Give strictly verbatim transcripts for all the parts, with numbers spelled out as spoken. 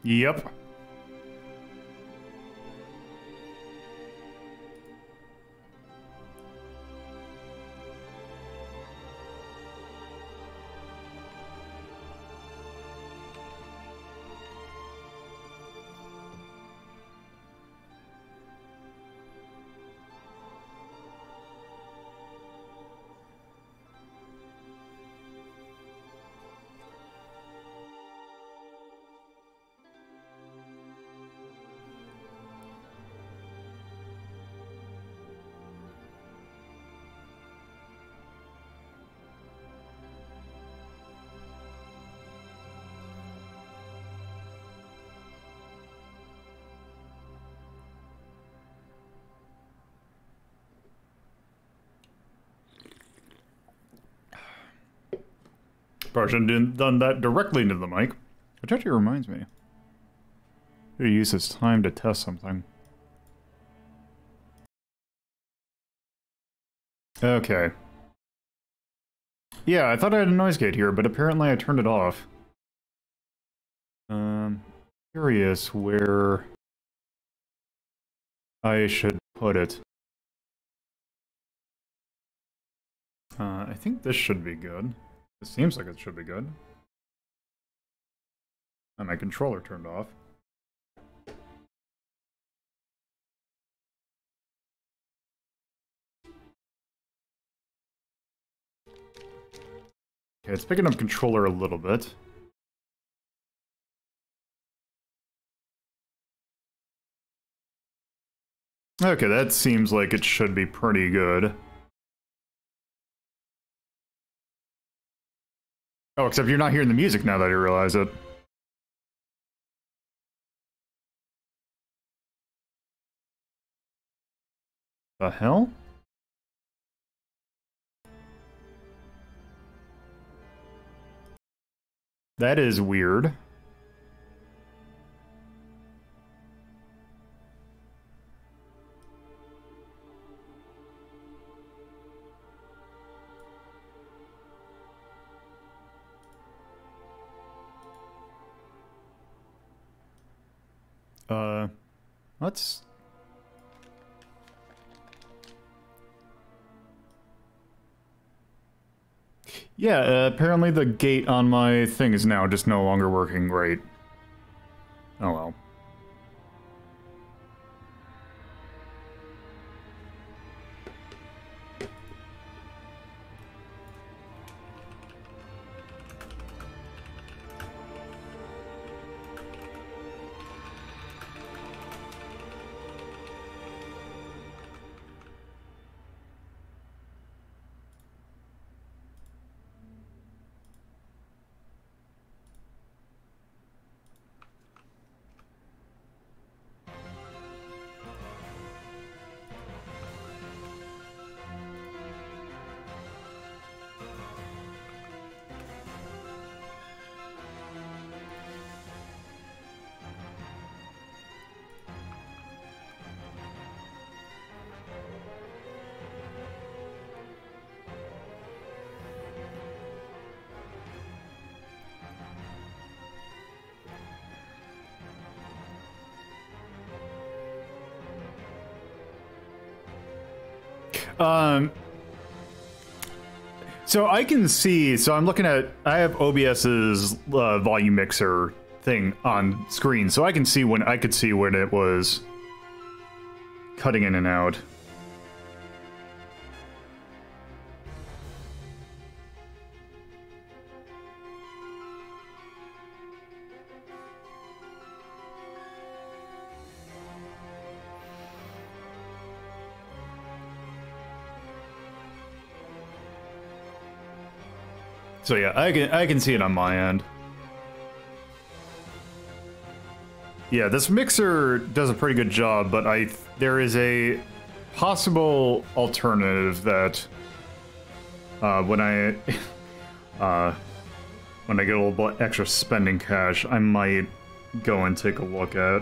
Yep. Probably shouldn't have done that directly into the mic. Which actually reminds me. I should use this time to test something. Okay. Yeah, I thought I had a noise gate here, but apparently I turned it off. Um, curious where I should put it. Uh, I think this should be good. It seems like it should be good. And my controller turned off. Okay, it's picking up controller a little bit. Okay, that seems like it should be pretty good. Oh, except you're not hearing the music now that I realize it. The hell? That is weird. Uh, let's... Yeah, uh, apparently the gate on my thing is now just no longer working right. Oh well. Um, so I can see, so I'm looking at, I have OBS's uh, volume mixer thing on screen, so I can see when, I could see when it was cutting in and out. So yeah, I can I can see it on my end. Yeah, this mixer does a pretty good job, but I there is a possible alternative that uh, when I uh, when I get a little bit extra spending cash, I might go and take a look at.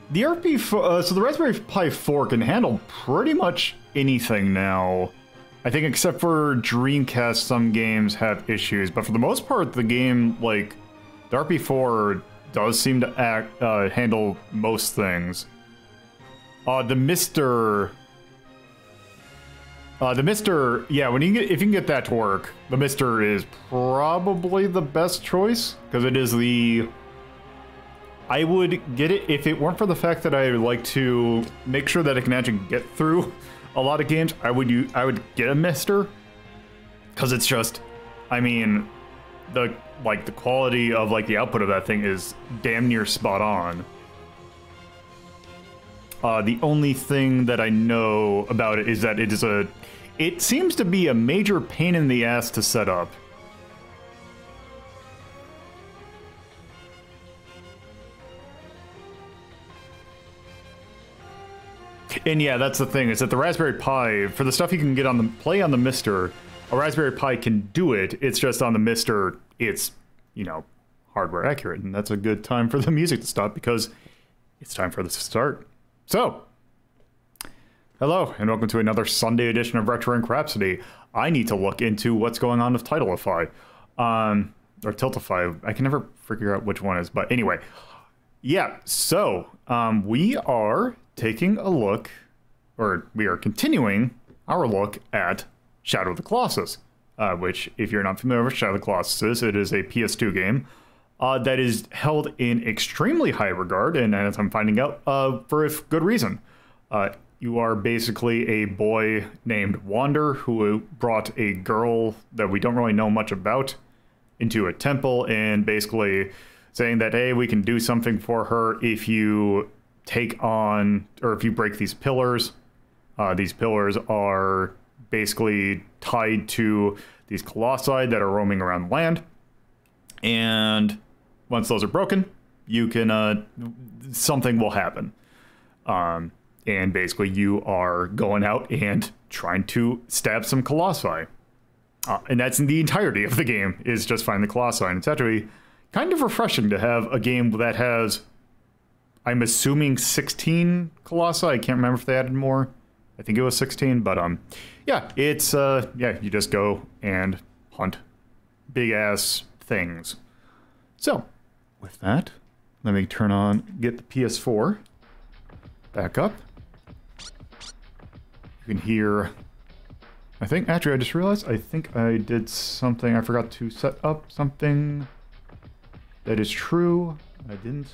The R P, uh, so the Raspberry Pi four can handle pretty much anything now. I think except for Dreamcast, some games have issues, but for the most part, the game, like, the R P four does seem to act, uh, handle most things. Uh, the Mister Uh, the Mister, yeah, when you get, if you can get that to work, the Mister is probably the best choice, because it is the... I would get it if it weren't for the fact that I like to make sure that I can actually get through a lot of games. I would use, I would get a Mister, because it's just, I mean, the like the quality of like the output of that thing is damn near spot on. Uh, the only thing that I know about it is that it is a, it seems to be a major pain in the ass to set up. And yeah, that's the thing, is that the Raspberry Pi, for the stuff you can get on the play on the Mister, a Raspberry Pi can do it. It's just on the Mister, it's, you know, hardware accurate. And that's a good time for the music to stop, because it's time for this to start. So, hello, and welcome to another Sunday edition of Retro Ink Rhapsody. I need to look into what's going on with Titleify, um, or Tiltify. I can never figure out which one is, but anyway. Yeah, so, um, we are taking a look, or we are continuing our look at Shadow of the Colossus, uh, which, if you're not familiar with Shadow of the Colossus, it is a P S two game uh, that is held in extremely high regard, and as I'm finding out, uh, for a good reason. Uh, you are basically a boy named Wander who brought a girl that we don't really know much about into a temple, and basically saying that, hey, we can do something for her if you take on, or if you break these pillars. Uh, these pillars are basically tied to these colossi that are roaming around the land. And once those are broken, you can, uh, something will happen. Um, and basically you are going out and trying to stab some colossi. Uh, and that's in the entirety of the game, is just find the colossi. And it's actually kind of refreshing to have a game that has, I'm assuming, sixteen colossi. I can't remember if they added more. I think it was sixteen, but um, yeah, it's, uh, yeah, you just go and hunt big-ass things. So, with that, let me turn on, get the P S four back up. You can hear, I think, actually, I just realized, I think I did something, I forgot to set up something that is true. I didn't.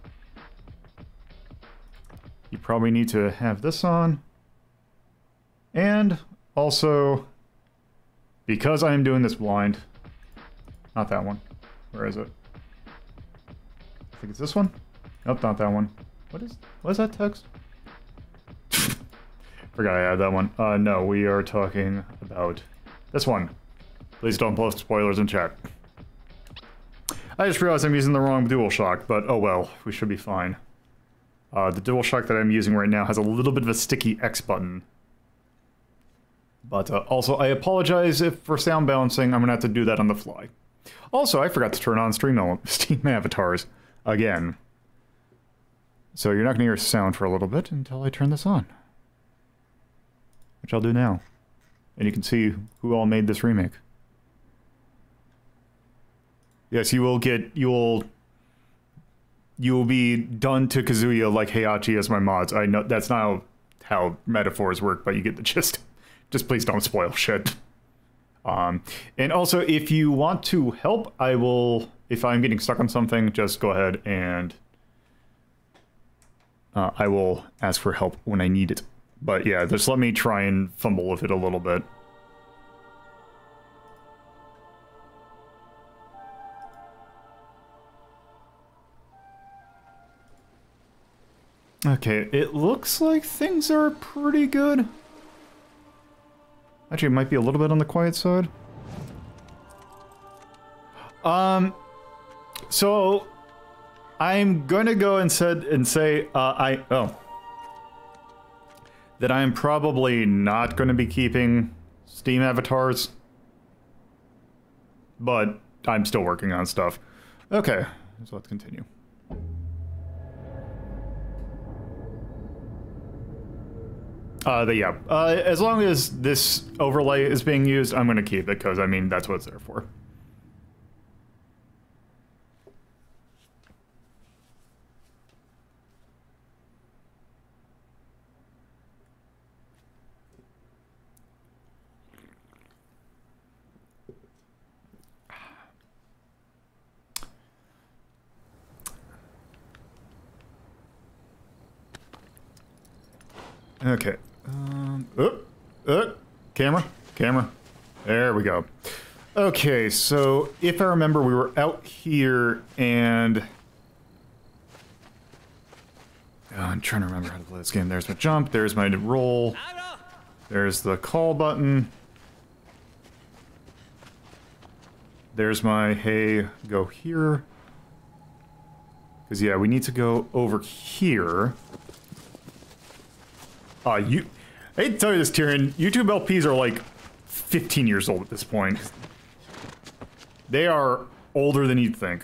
You probably need to have this on. And also, because I am doing this blind, not that one. Where is it? I think it's this one. Nope, not that one. What is, what is that text? Forgot I had that one. Uh, no, we are talking about this one. Please don't post spoilers in chat. I just realized I'm using the wrong DualShock, but oh well, we should be fine. Uh, the DualShock that I'm using right now has a little bit of a sticky X button. But uh, also, I apologize if for sound balancing, I'm going to have to do that on the fly. Also, I forgot to turn on Stream, Steam avatars again. So you're not going to hear sound for a little bit until I turn this on. Which I'll do now. And you can see who all made this remake. Yes, you will get, you will, you will be done to Kazuya like Heihachi as my mods. I know that's not how, how metaphors work, but you get the gist. Just please don't spoil shit. Um, and also, if you want to help, I will, if I'm getting stuck on something, just go ahead and uh, I will ask for help when I need it. But yeah, just let me try and fumble with it a little bit. Okay, it looks like things are pretty good. Actually, it might be a little bit on the quiet side. Um, so I'm gonna go and said and say uh, I oh that I'm probably not going to be keeping Steam avatars, but I'm still working on stuff. Okay, so let's continue. Uh, but yeah, uh, as long as this overlay is being used, I'm going to keep it, because, I mean, that's what it's there for. Okay. Um, oh, oh, camera, camera. There we go. Okay, so if I remember, we were out here and... Oh, I'm trying to remember how to play this game. There's my jump, there's my roll, there's the call button. There's my, hey, go here. Because, yeah, we need to go over here. Uh, you, I hate to tell you this, Tyrion, YouTube L Ps are like fifteen years old at this point. They are older than you'd think.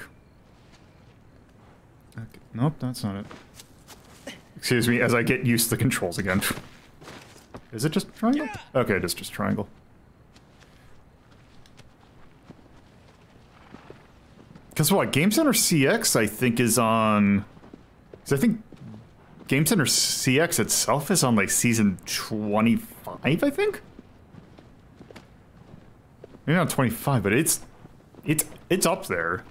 Okay. Nope, that's not it. Excuse me, as I get used to the controls again. Is it just triangle? Okay, it is just triangle. Because what, Game Center C X, I think, is on... Because I think Game Center C X itself is on, like, season twenty-five, I think? Maybe not twenty-five, but it's... It's, it's up there.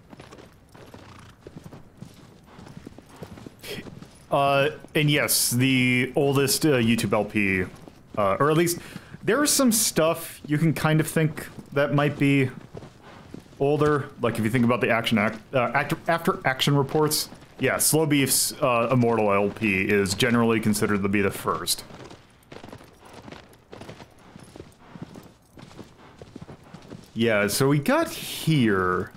Uh, and yes, the oldest uh, YouTube L P, uh, or at least, there's some stuff you can kind of think that might be older. Like, if you think about the action act, uh, act after action reports. Yeah, Slow Beef's uh, Immortal L P is generally considered to be the first. Yeah, so we got here.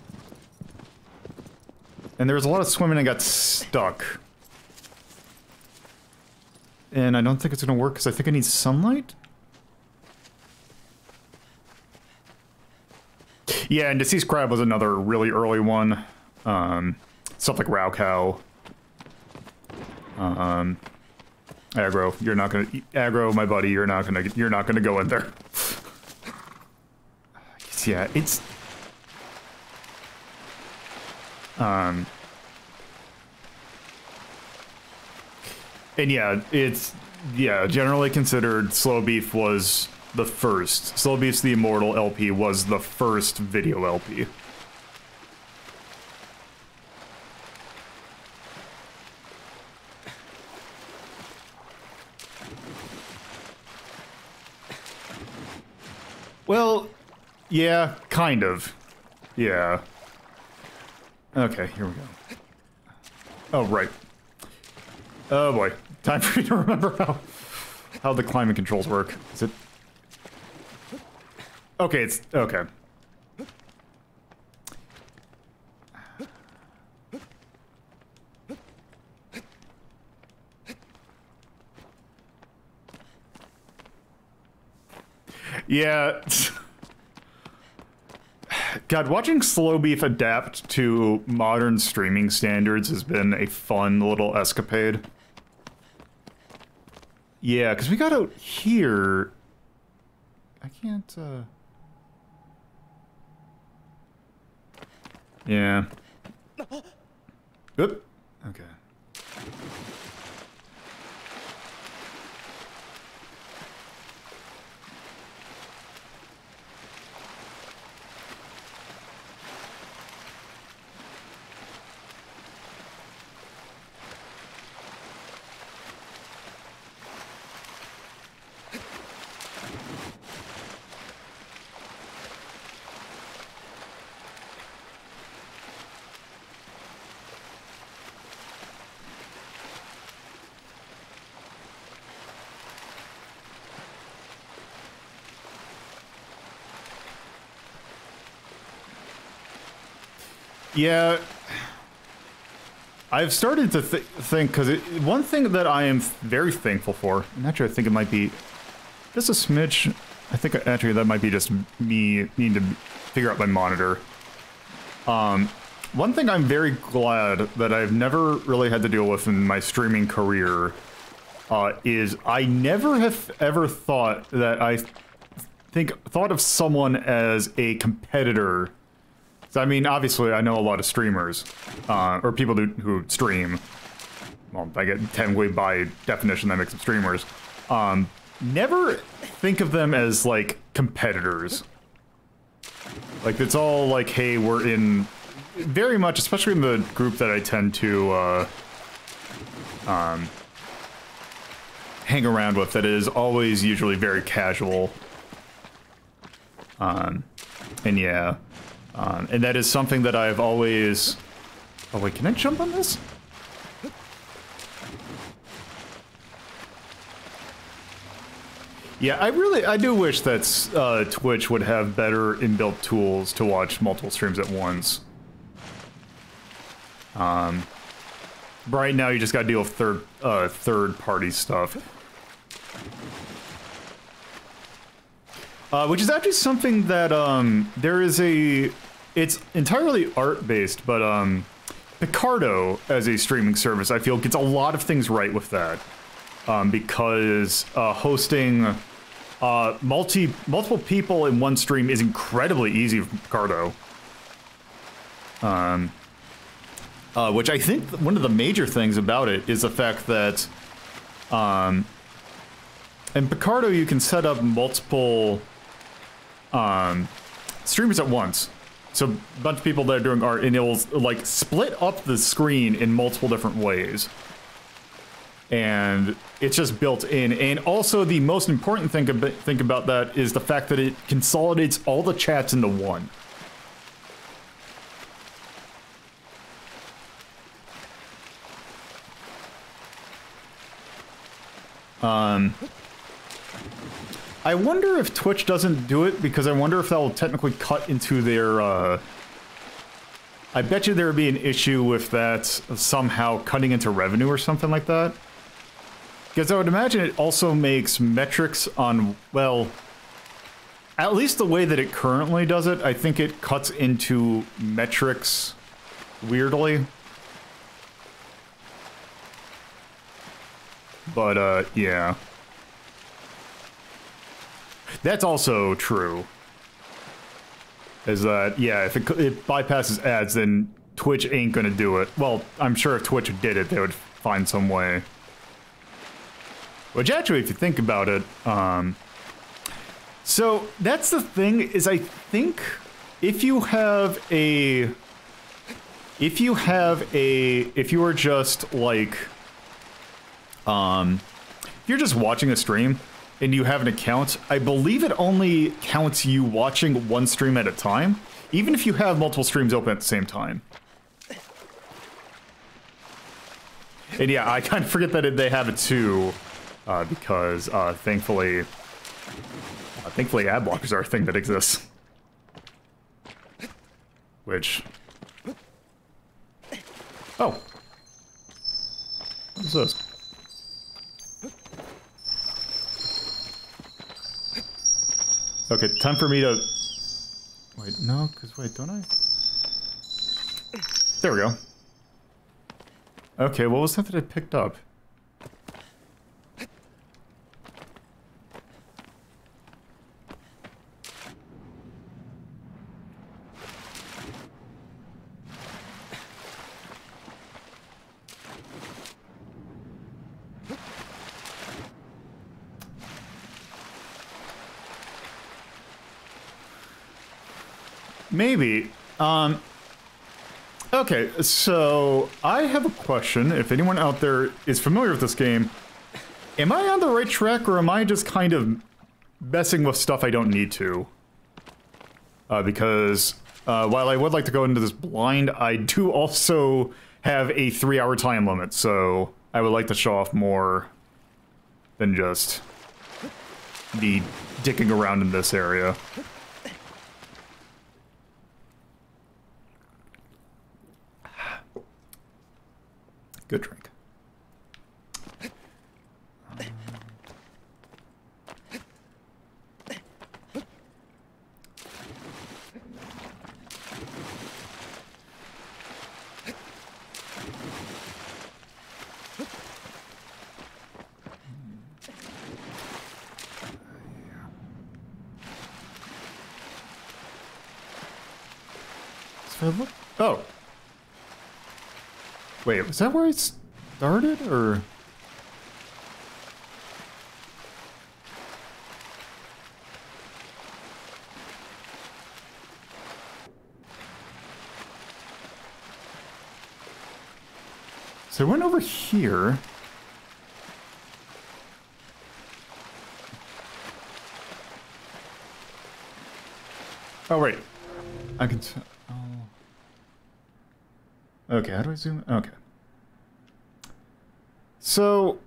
And there was a lot of swimming and got stuck. And I don't think it's gonna work because I think I need sunlight? Yeah, and Deceased Crab was another really early one. Um, stuff like Raocow. Um, Aggro, you're not gonna Aggro, my buddy. You're not gonna you're not gonna go in there. Yeah, it's um, and yeah, it's yeah generally considered Slow Beef was the first. Slow Beef's The Immortal L P was the first video L P. Well, yeah, kind of. Yeah. Okay, here we go. Oh, right. Oh boy. Time for me to remember how how the climate controls work. Is it... Okay, it's... okay. Yeah. God, watching Slow Beef adapt to modern streaming standards has been a fun little escapade. Yeah, because we got out here... I can't, uh... Yeah. Oop. Okay. Yeah, I've started to th think, because one thing that I am very thankful for, and actually I think it might be just a smidge, I think actually that might be just me needing to figure out my monitor. Um, one thing I'm very glad that I've never really had to deal with in my streaming career uh, is I never have ever thought that I think thought of someone as a competitor. So, I mean, obviously, I know a lot of streamers, uh, or people who, who stream. Well, I get technically by definition that makes them streamers. Um, never think of them as like competitors. Like it's all like, hey, we're in very much, especially in the group that I tend to uh, um, hang around with. That is always usually very casual. Um, and yeah, um, and that is something that I've always. Oh wait, can I jump on this? Yeah, I really, I do wish that uh, Twitch would have better inbuilt tools to watch multiple streams at once. Um, right now, you just gotta deal with third, uh, third-party stuff. Uh, which is actually something that, um, there is a, it's entirely art-based, but, um, Picardo, as a streaming service, I feel gets a lot of things right with that. Um, because uh, hosting uh, multi multiple people in one stream is incredibly easy for Picardo. Um, uh, which I think one of the major things about it is the fact that um, in Picardo you can set up multiple um, streamers at once. So a bunch of people that are doing art, and it'll like split up the screen in multiple different ways. And it's just built in. And also the most important thing about, think about that is the fact that it consolidates all the chats into one. Um, I wonder if Twitch doesn't do it because I wonder if that will technically cut into their, uh... I bet you there would be an issue with that somehow cutting into revenue or something like that. Because I would imagine it also makes metrics on, well, at least the way that it currently does it, I think it cuts into metrics weirdly. But, uh, yeah. That's also true. Is that, yeah, if it, it bypasses ads, then Twitch ain't gonna do it. Well, I'm sure if Twitch did it, they would find some way. Which actually, if you think about it, um... so, that's the thing, is I think if you have a... If you have a... If you are just, like... Um... If you're just watching a stream, and you have an account, I believe it only counts you watching one stream at a time, even if you have multiple streams open at the same time. And yeah, I kind of forget that they have it too. Uh, because, uh, thankfully, uh, thankfully ad blockers are a thing that exists. Which... Oh. What is this? Okay, time for me to... Wait, no, because wait, don't I? There we go. Okay, what was that that I picked up? Maybe. Um, okay, so I have a question. If anyone out there is familiar with this game, am I on the right track or am I just kind of messing with stuff I don't need to? Uh, because uh, while I would like to go into this blind, I do also have a three hour time limit, so I would like to show off more than just the dicking around in this area. Good drink. If I look... Oh! Wait, was that where I started, or...? So I went over here. Oh, wait. I can... T oh. Okay, how do I zoom? Okay. So...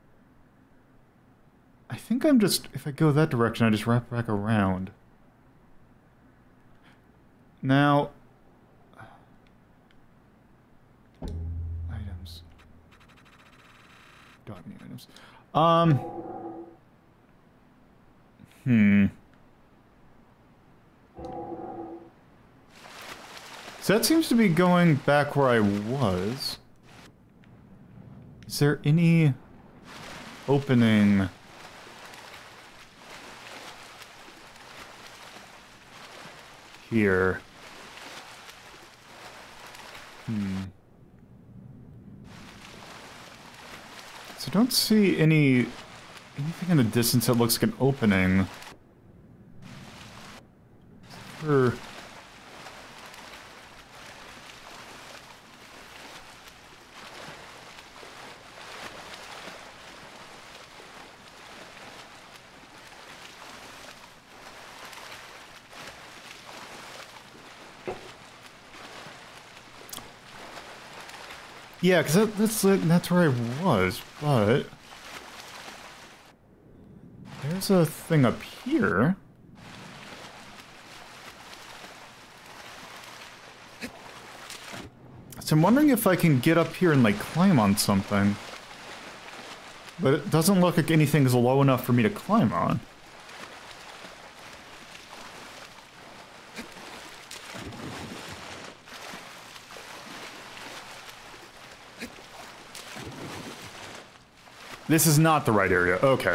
I think I'm just... If I go that direction, I just wrap back around. Now... Items. Dog new items. Um... Hmm... So that seems to be going back where I was. Is there any opening here? Hmm. So I don't see any anything in the distance that looks like an opening. For yeah, because that, that's that's where I was, but there's a thing up here. So I'm wondering if I can get up here and like climb on something, but it doesn't look like anything is low enough for me to climb on. This is not the right area. Okay.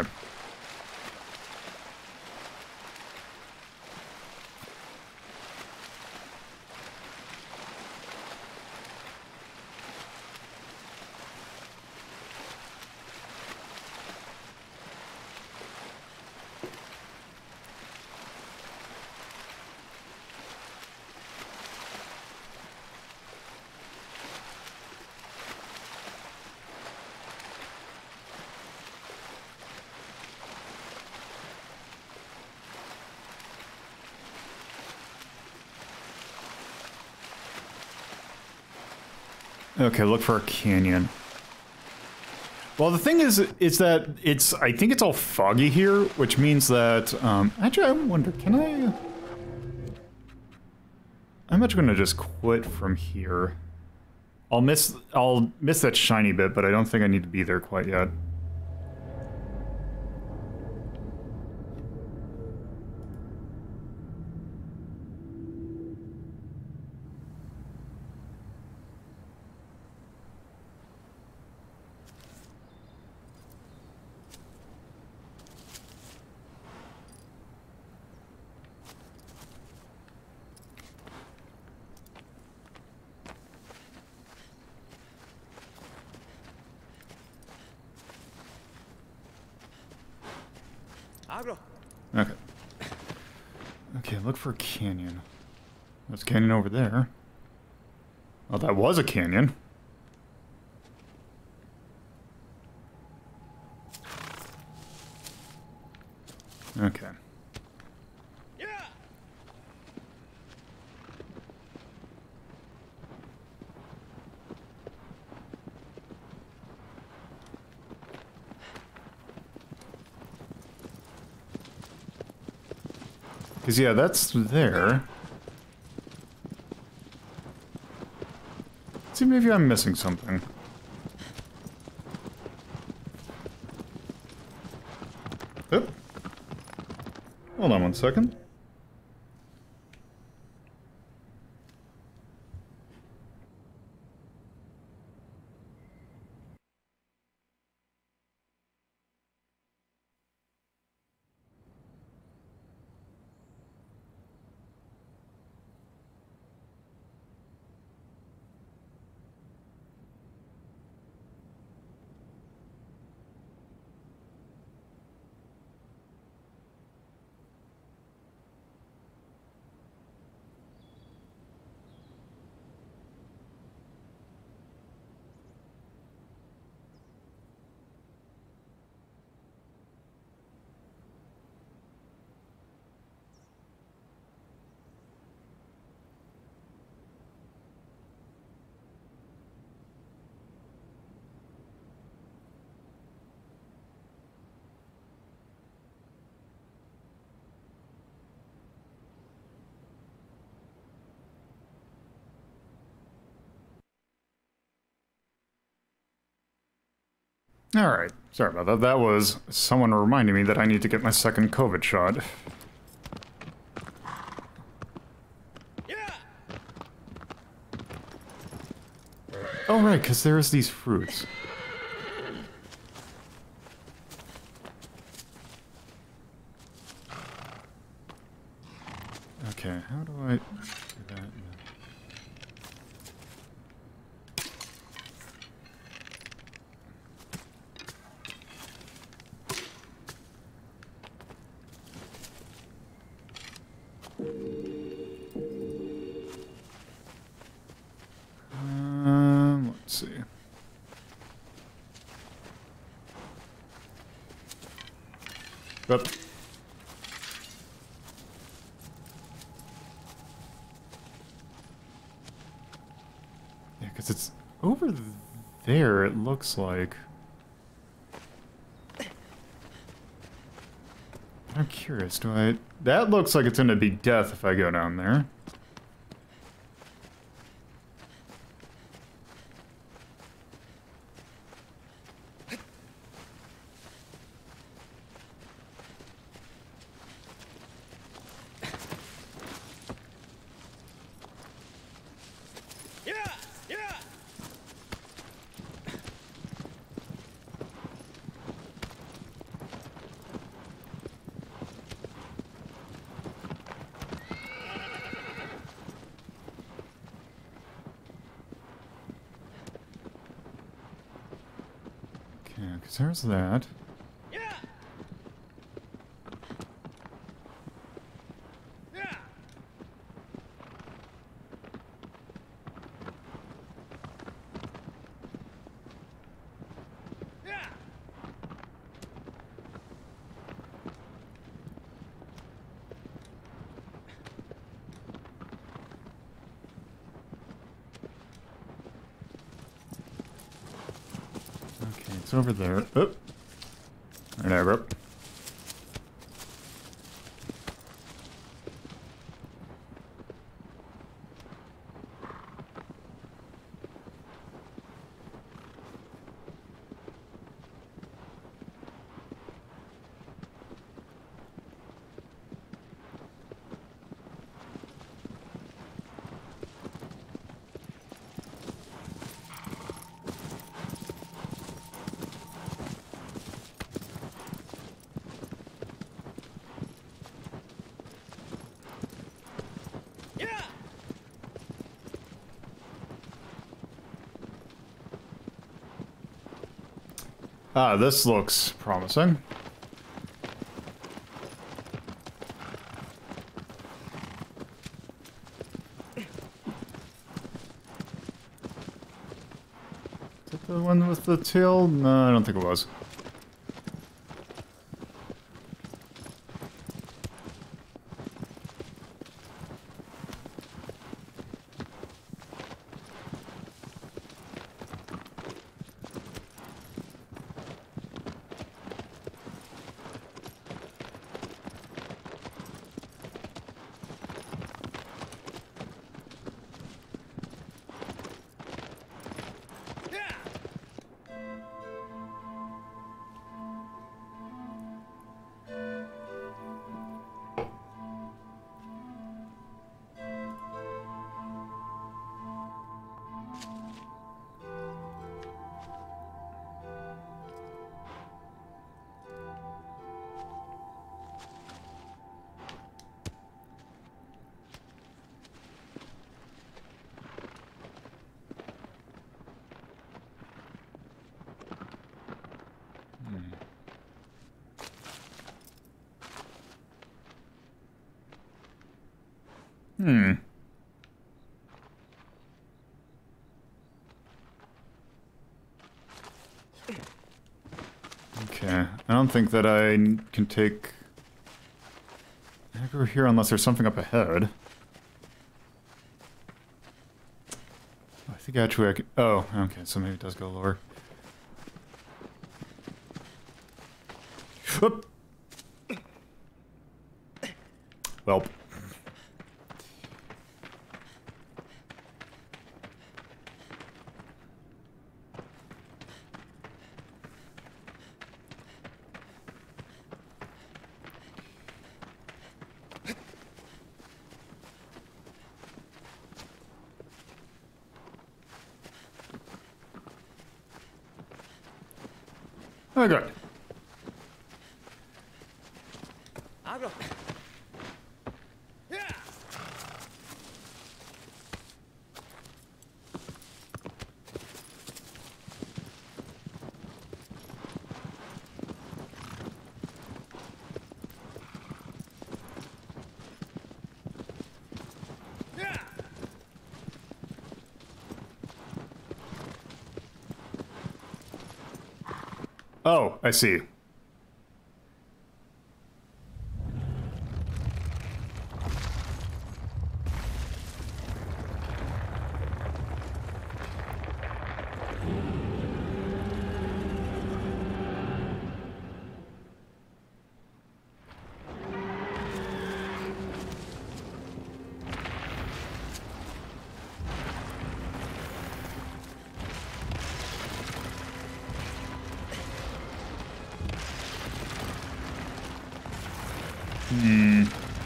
Okay, look for a canyon. Well, the thing is, is that it's, I think it's all foggy here, which means that, um, actually, I wonder, can I, I'm actually gonna just quit from here. I'll miss, I'll miss that shiny bit, but I don't think I need to be there quite yet. Okay. Okay, look for a canyon. There's a canyon over there. Oh, that was a canyon. Okay. Because, yeah, that's there. Let's see, maybe I'm missing something. Oop. Hold on one second. Alright, sorry about that. That was someone reminding me that I need to get my second COVID shot. Oh right, because there's these fruits. Okay, how do I do that? Um, let's see. But yeah, because it's over there, it looks like. I'm curious, do I... That looks like it's gonna be death if I go down there. Okay, because there's that. Okay, it's over there. Oh. Whatever. Ah, this looks promising. Is it the one with the tail? No, I don't think it was. Hmm. Okay, I don't think that I can take... I go here unless there's something up ahead. I think actually I could... Oh, okay, so maybe it does go lower. Whoop! Welp. Oh, good. Abro. Oh, I see. Hmm.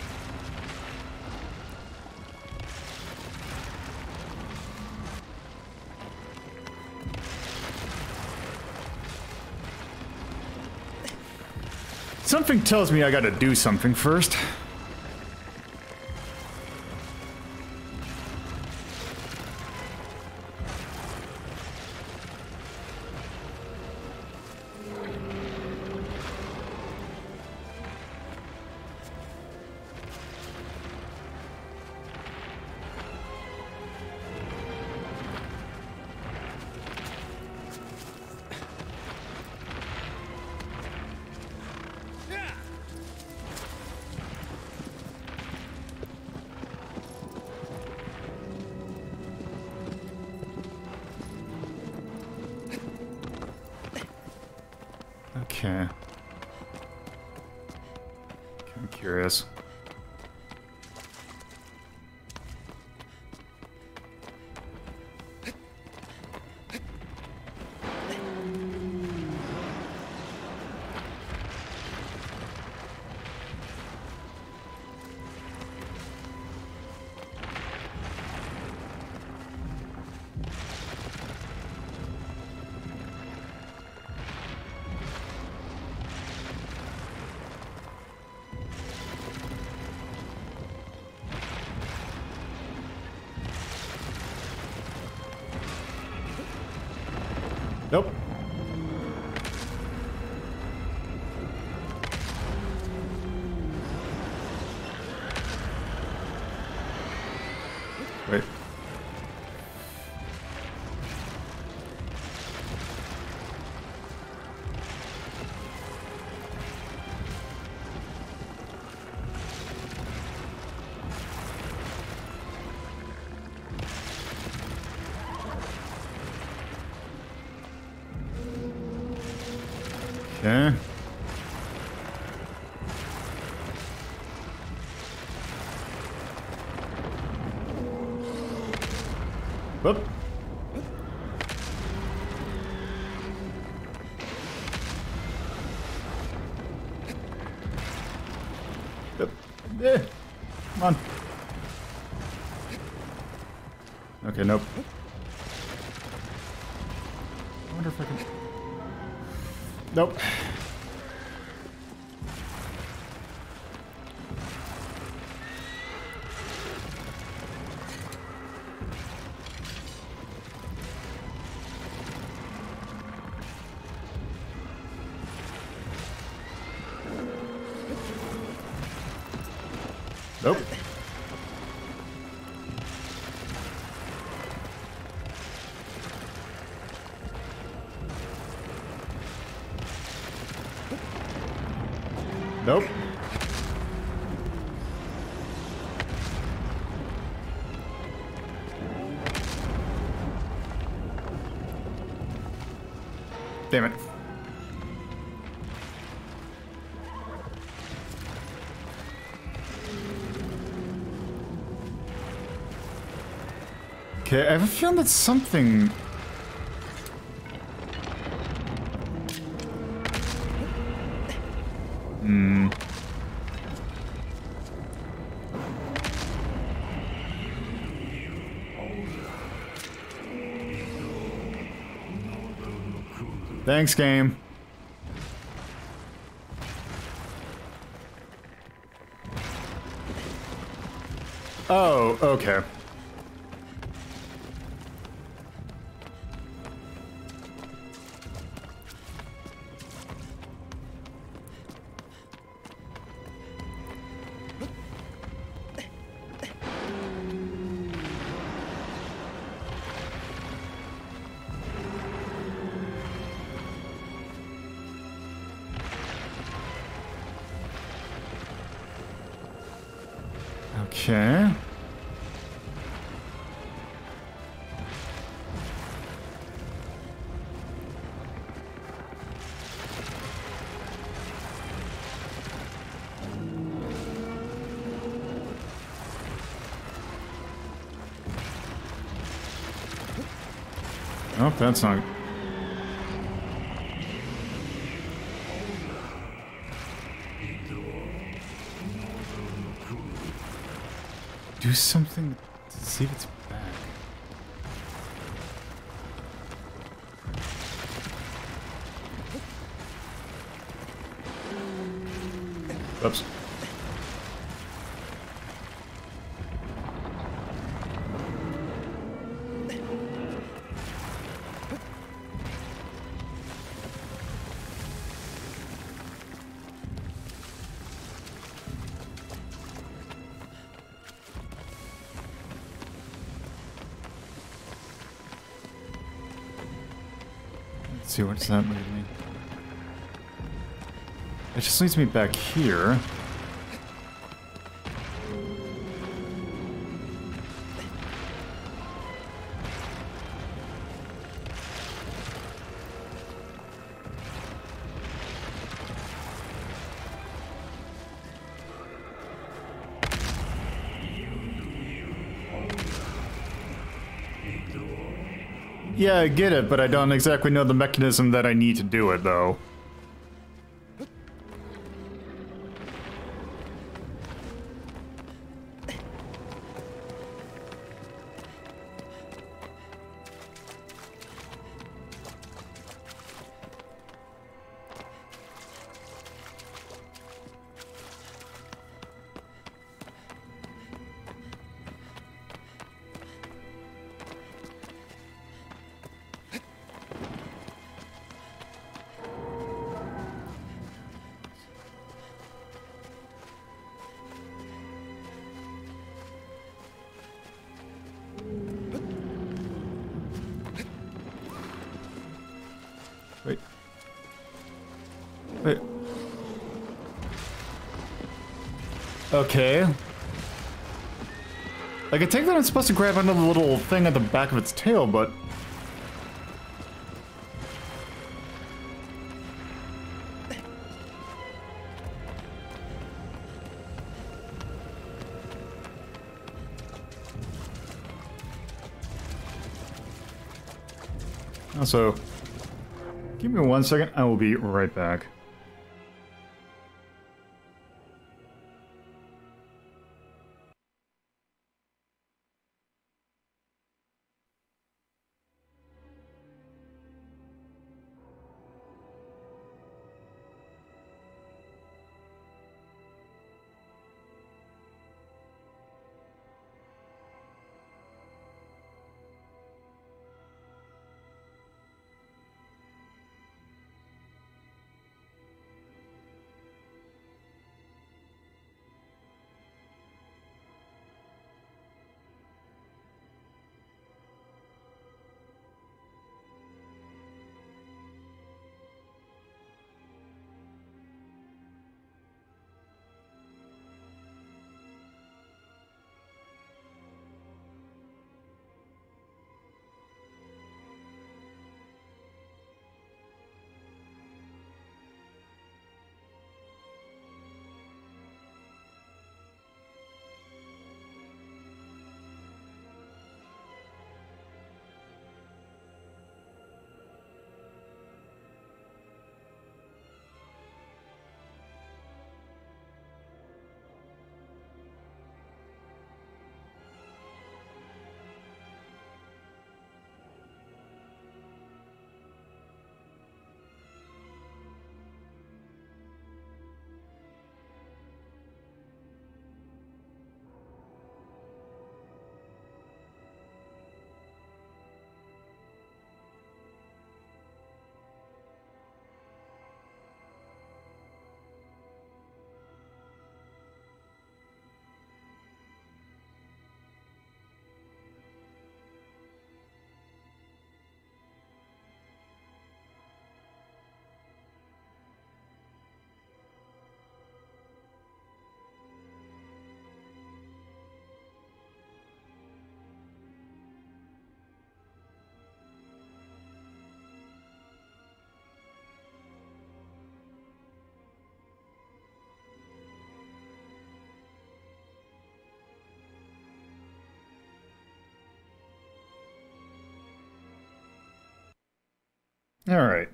Something tells me I gotta do something first. Okay. I'm curious. Nope. Wait. Okay. Whoop. Yep. Eh. Come on. Okay, nope. I wonder if I can... Nope. Nope. Nope. Damn it. Okay, I have a feeling that something... Hmm. Thanks, game. Oh, okay. Okay. Oh, that's not... Do something to see if it's back. Oops. Let's see, where does that lead me? It just leads me back here. Yeah, I get it, but I don't exactly know the mechanism that I need to do it, though. Wait. Wait. Okay. Like, I take that I'm supposed to grab another little thing at the back of its tail, but... Also, give me one second, I will be right back. All right.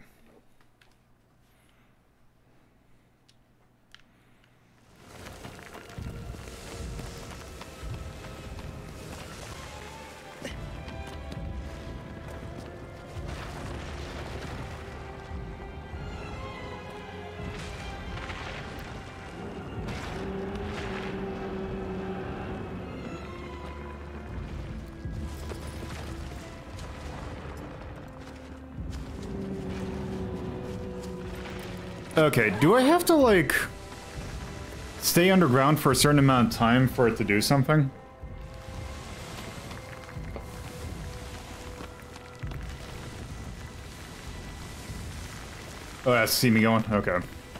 Okay, do I have to, like, stay underground for a certain amount of time for it to do something? Oh, that's see me going? Okay.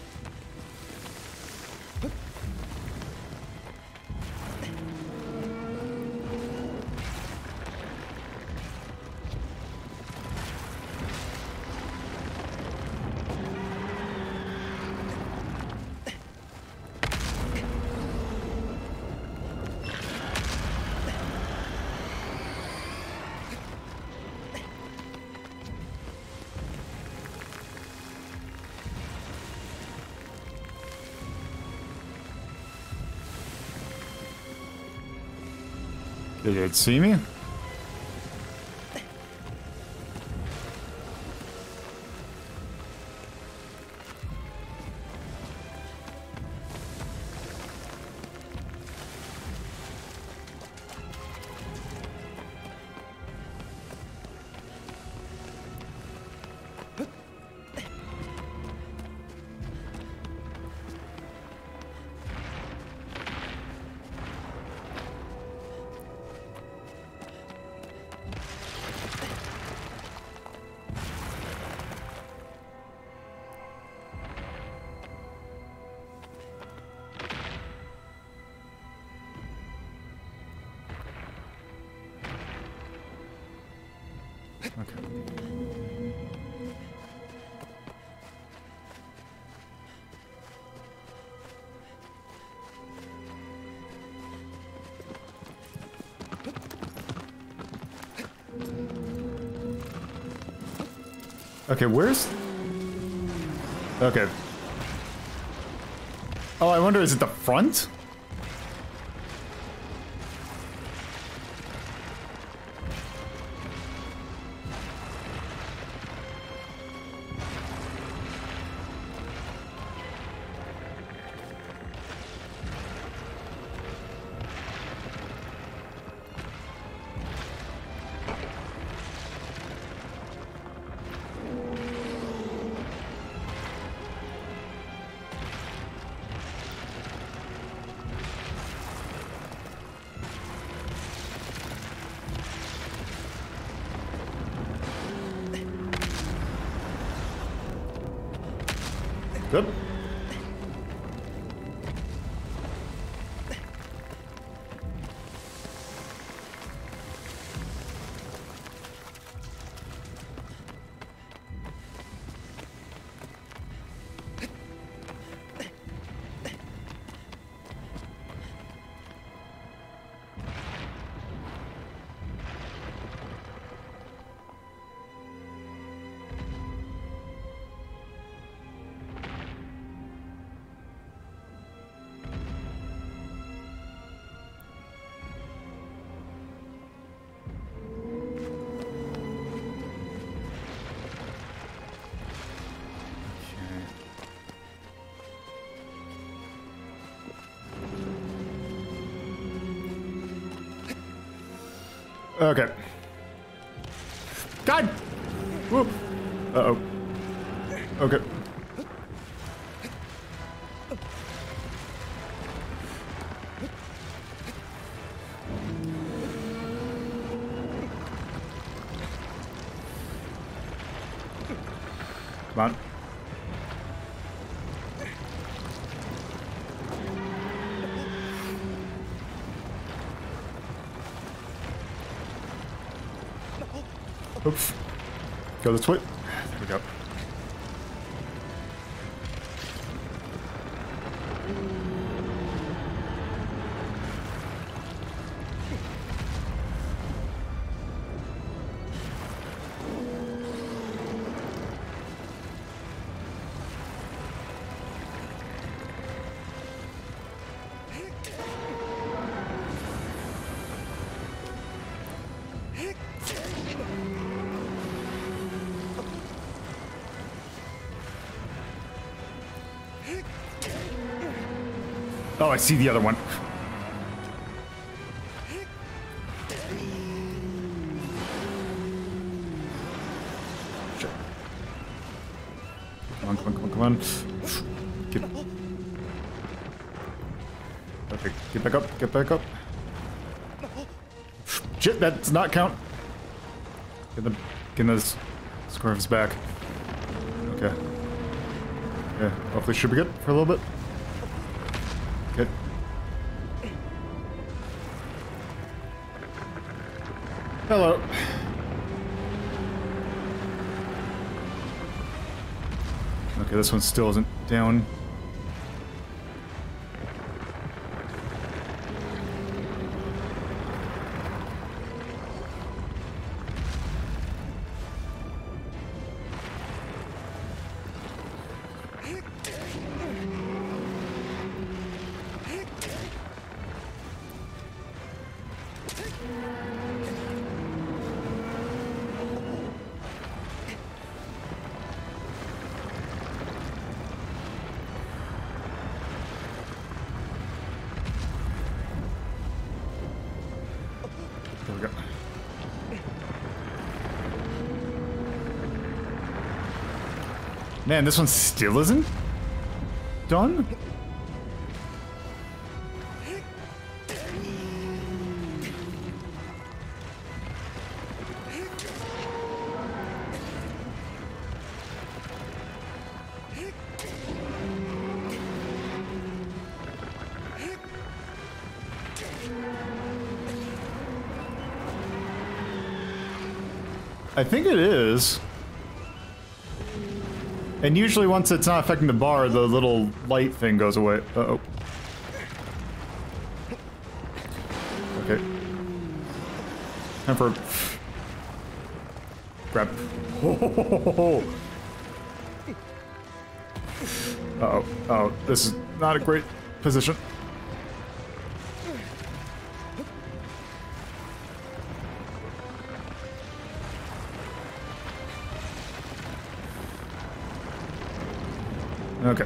Did it see me? Okay, where's... Okay. Oh, I wonder, is it the front? Good. Okay. God! Whoop! Uh-oh. Okay. Come on. Oops. Go this way. There we go. I see the other one. Shit. Come on, come on, come on, come on. Get... Okay, get back up, get back up. Shit, that does not count. Get the, get those scarves back. Okay. Okay, hopefully should be good for a little bit. Good. Hello. Okay, this one still isn't down. There we go. Man, this one still isn't done? I think it is. And usually once it's not affecting the bar, the little light thing goes away. Uh-oh. Okay. Time for... grab. Uh-oh. Uh-oh. This is not a great position. Okay.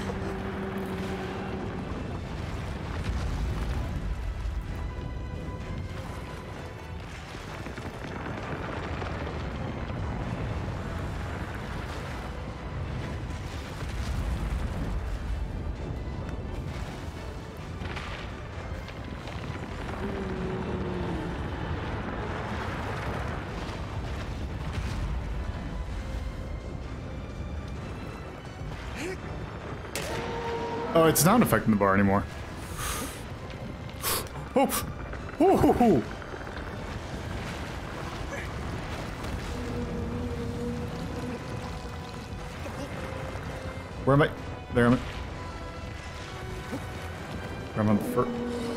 Oh, it's not affecting the bar anymore. Oh! Oh! Where am I? There am I. I'm on the first.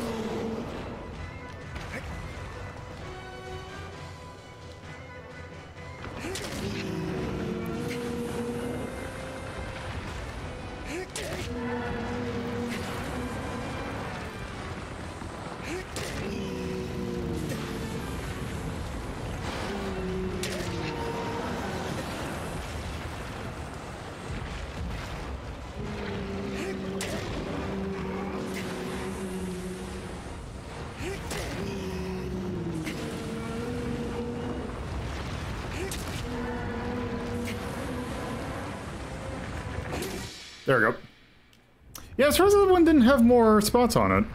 There we go. Yeah, as far as the other one didn't have more spots on it.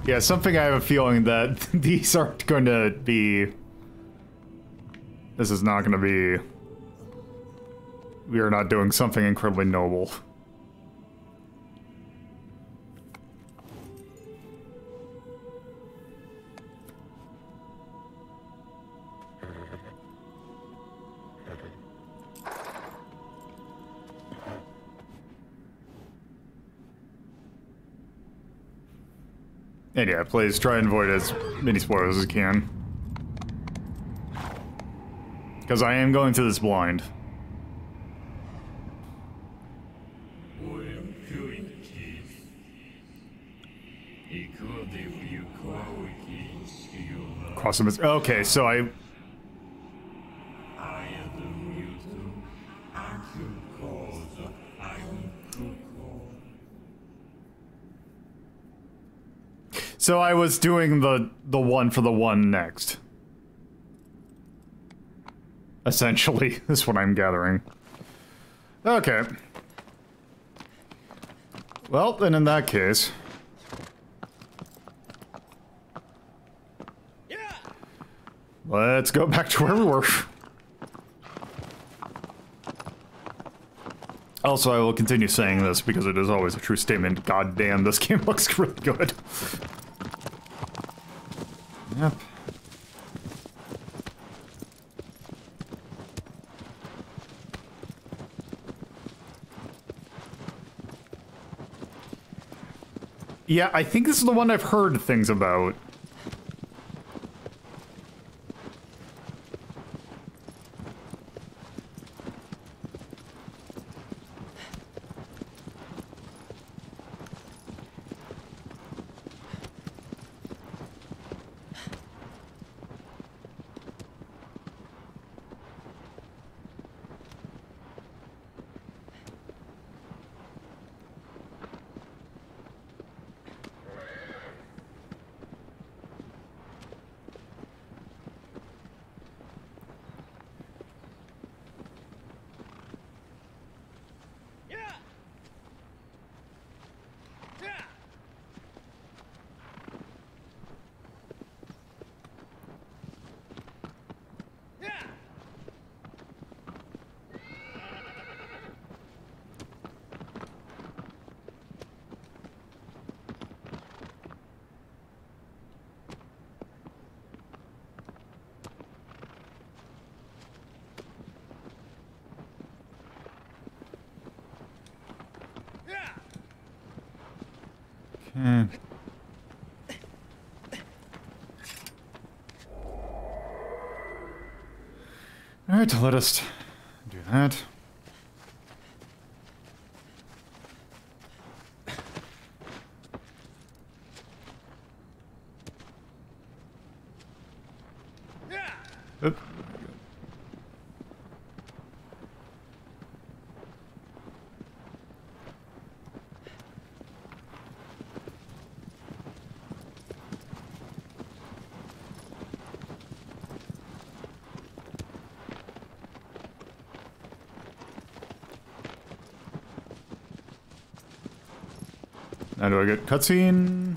Yeah, something I have a feeling that these aren't going to be... This is not going to be... We are not doing something incredibly noble. And yeah, please try and avoid as many spoilers as you can. Because I am going through this blind. Cross them. Okay, so I... So I was doing the the one for the one next. Essentially, is what I'm gathering. Okay. Well, then in that case... Yeah. Let's go back to where we were. Also, I will continue saying this because it is always a true statement. God damn, this game looks really good. Yep. Yeah, I think this is the one I've heard things about. Hmm. Alright, let us do that. Oop. Now do I get cutscene?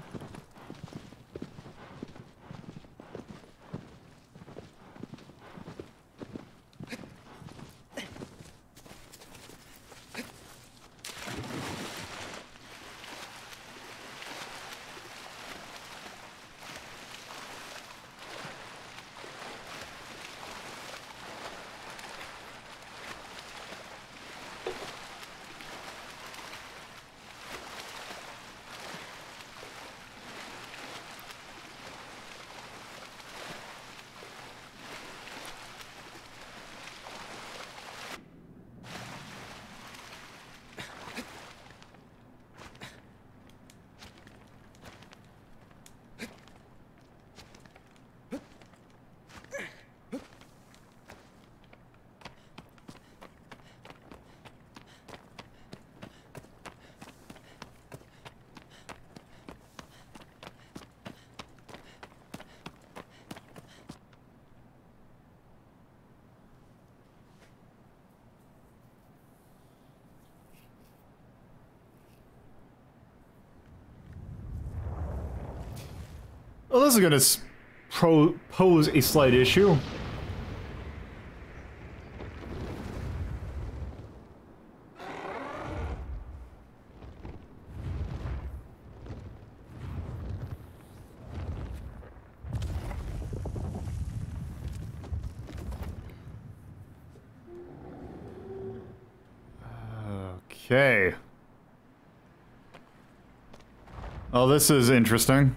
Well, this is gonna s pro pose a slight issue. Okay. Oh, this is interesting.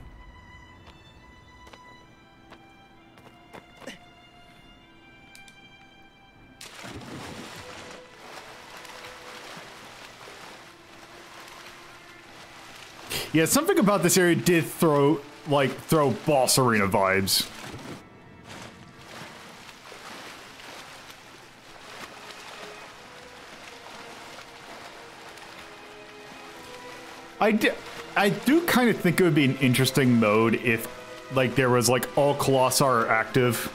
Yeah, something about this area did throw, like, throw boss arena vibes. I, d I do kind of think it would be an interesting mode if, like, there was, like, all Colossi are active.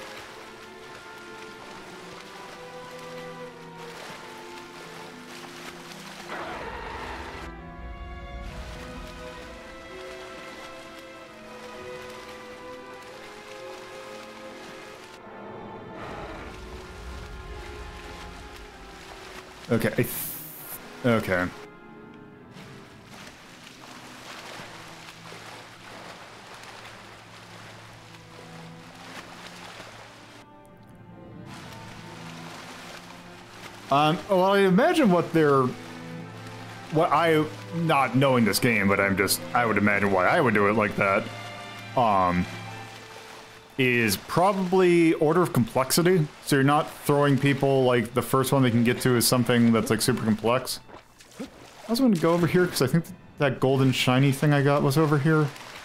Okay. I th okay. Um, well, I imagine what they're... What I... Not knowing this game, but I'm just... I would imagine why I would do it like that. Um... Is probably order of complexity. So you're not throwing people, like, the first one they can get to is something that's, like, super complex. I was going to go over here, because I think that golden shiny thing I got was over here.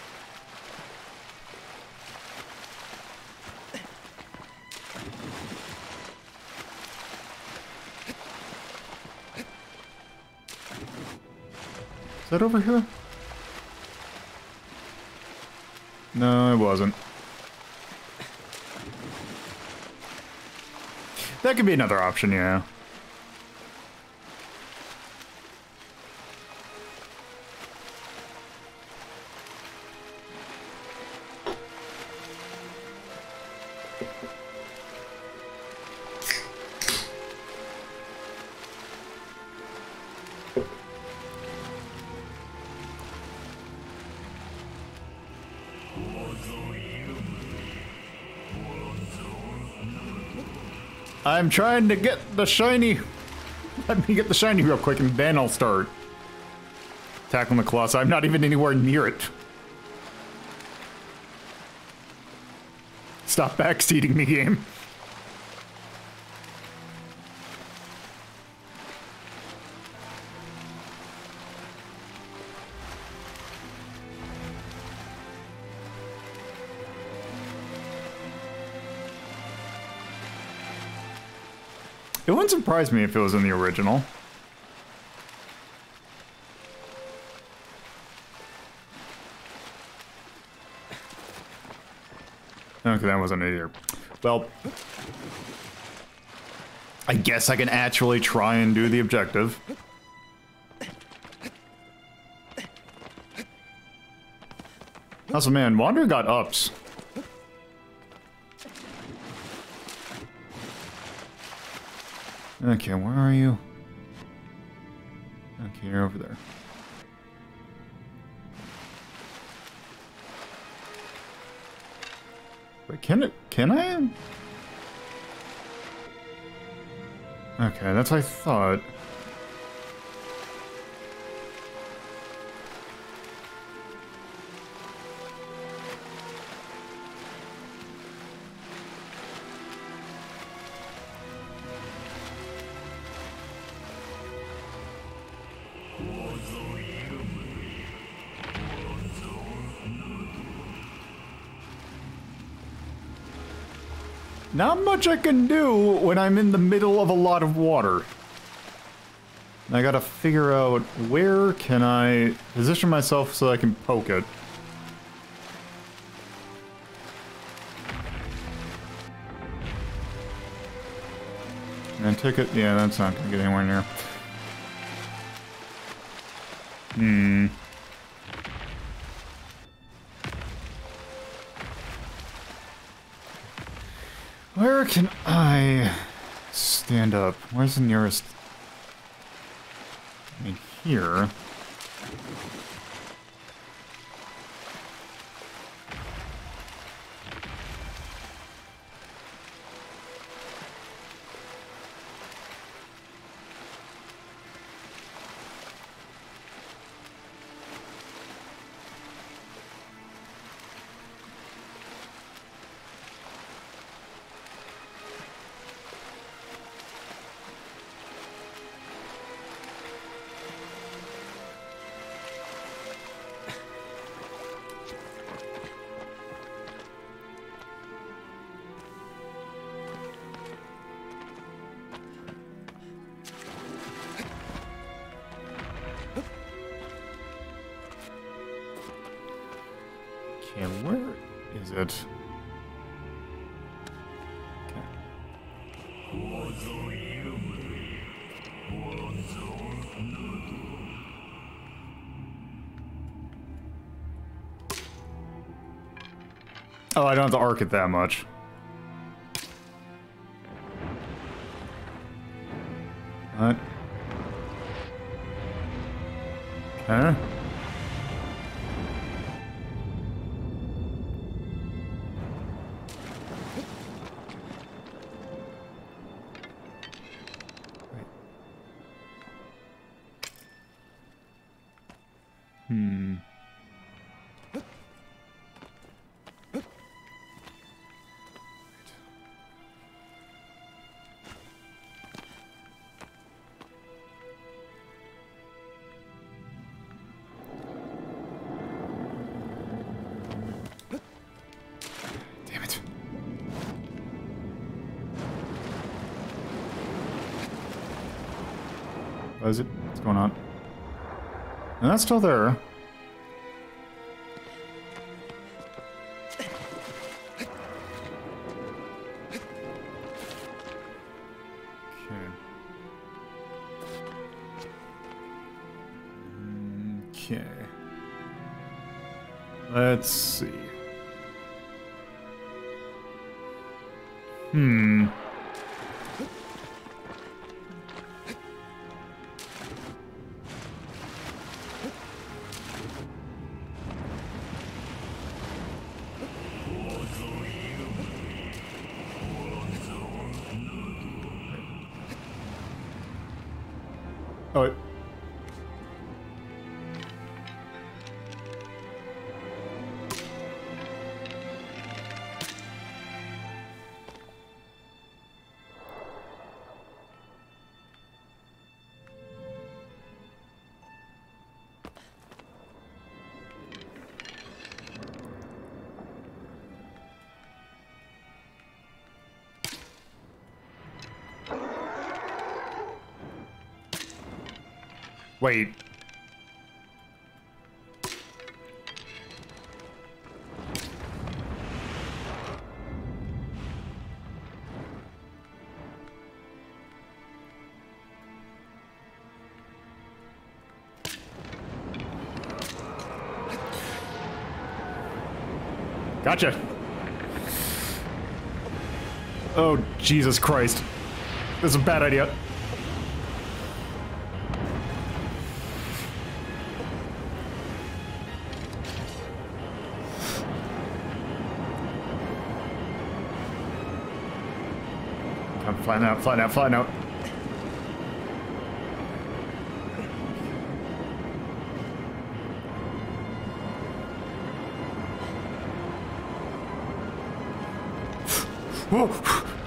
Is that over here? No, it wasn't. That could be another option, yeah. I'm trying to get the shiny. Let me get the shiny real quick and then I'll start tackling the Colossi. I'm not even anywhere near it. Stop backseating me, game. It wouldn't surprise me if it was in the original. Okay, that wasn't it either. Well, I guess I can actually try and do the objective. Also, man, Wander got ups. Okay, where are you? Okay, you're over there. Wait, can it? Can I? Okay, that's what I thought. Not much I can do when I'm in the middle of a lot of water. I gotta figure out where can I position myself so I can poke it. And take it, yeah, that's not gonna get anywhere near. Hmm. Where can I stand up? Where's the nearest? I mean, here. Okay, where is it? Oh, I don't have to arc it that much. What? Okay. Hmm. Damn it. What is it? What's going on? And that's still there. Okay. Let's see. Hmm. Oh. Wait. Gotcha. Oh, Jesus Christ. This is a bad idea. I'm flying out, flying out, flying out. Whoa.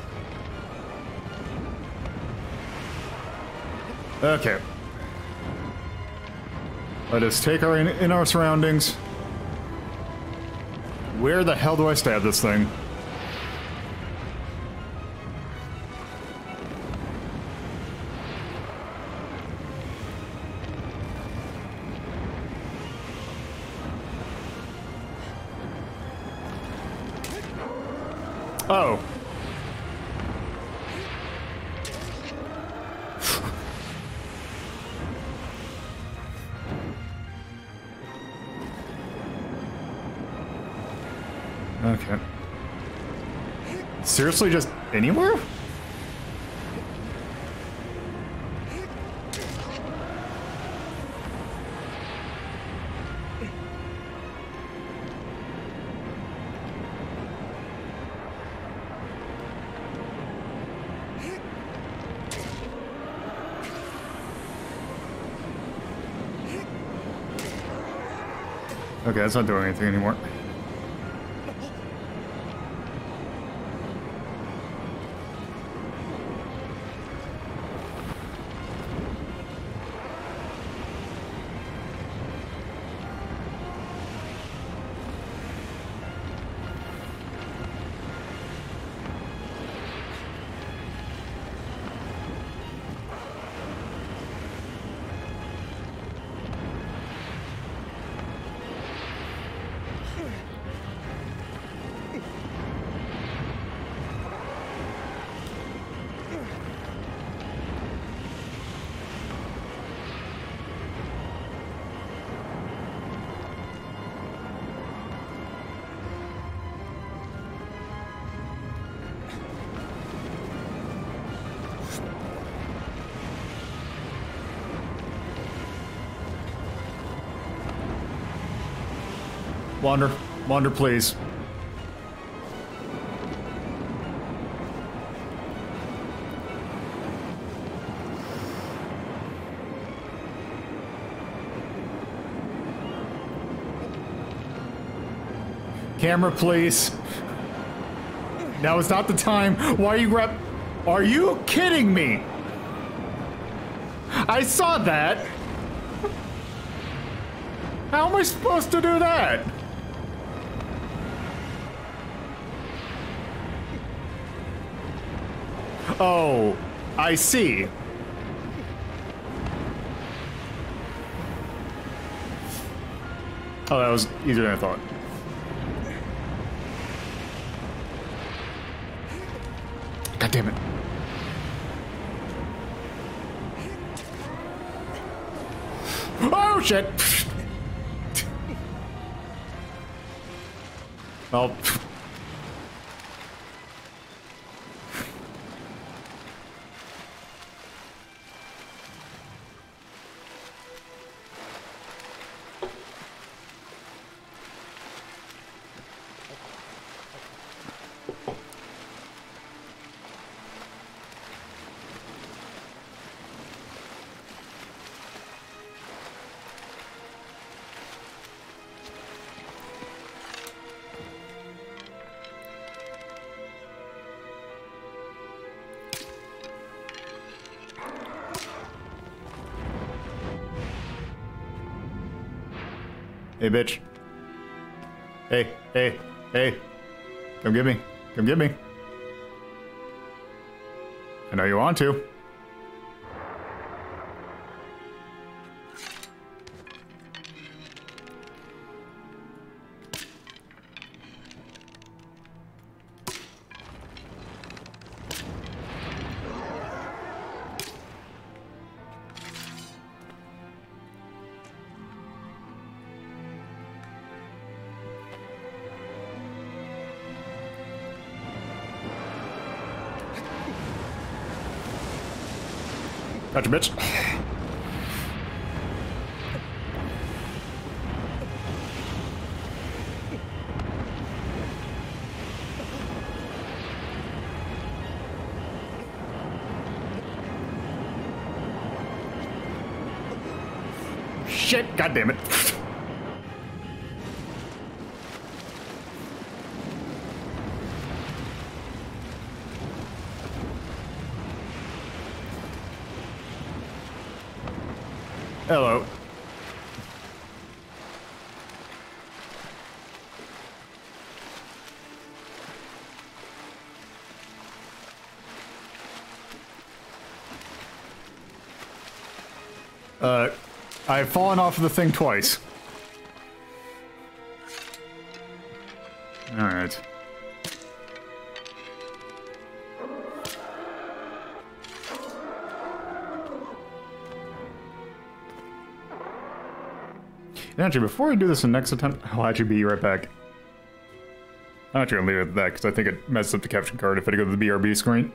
Okay. Let us take our in, in our surroundings. Where the hell do I stab this thing? Oh. Okay. Seriously, just anywhere? Okay, that's not doing anything anymore. Wander, wander, please. Camera, please. Now is not the time. Why are you grab? Are you kidding me? I saw that. How am I supposed to do that? Oh, I see. Oh, that was easier than I thought. God damn it. Oh, shit. Well. Hey, bitch. Hey, hey, hey. Come get me. Come get me. I know you want to. Gotcha, bitch. Shit, god damn it. Hello. Uh, I've fallen off of the thing twice. All right. Actually, before I do this the next attempt, I'll actually be right back. I'm actually gonna leave it at that because I think it messes up the caption card if I go to the B R B screen.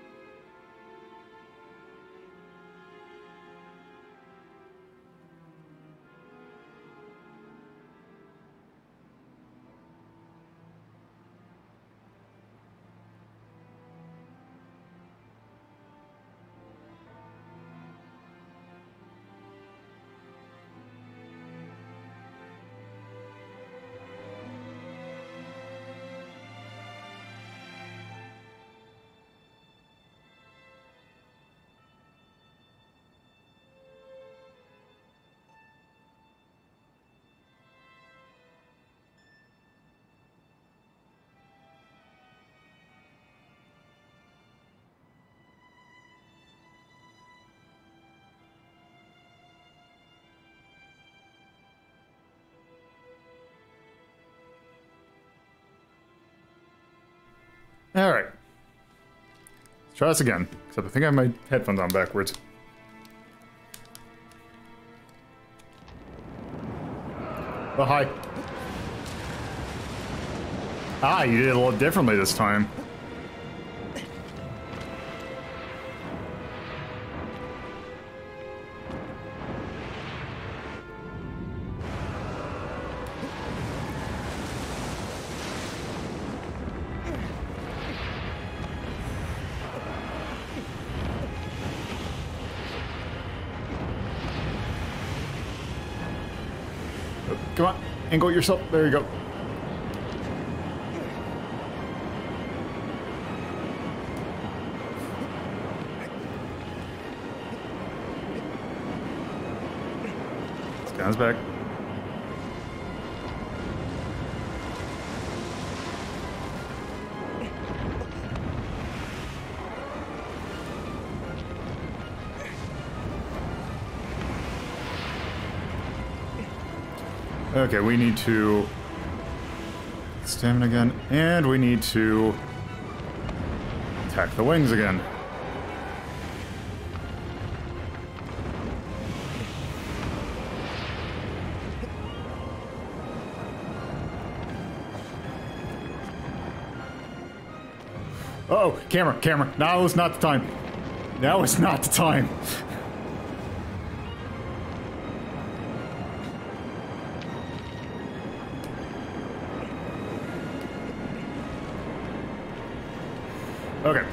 Alright. Let's try this again. Except I think I have my headphones on backwards. Oh, hi. Ah, you did it a little differently this time. Come on, angle yourself. There you go. This guy's back. Okay, we need to stamina again, and we need to attack the wings again. Uh oh, camera, camera. Now is not the time. Now is not the time. Okay.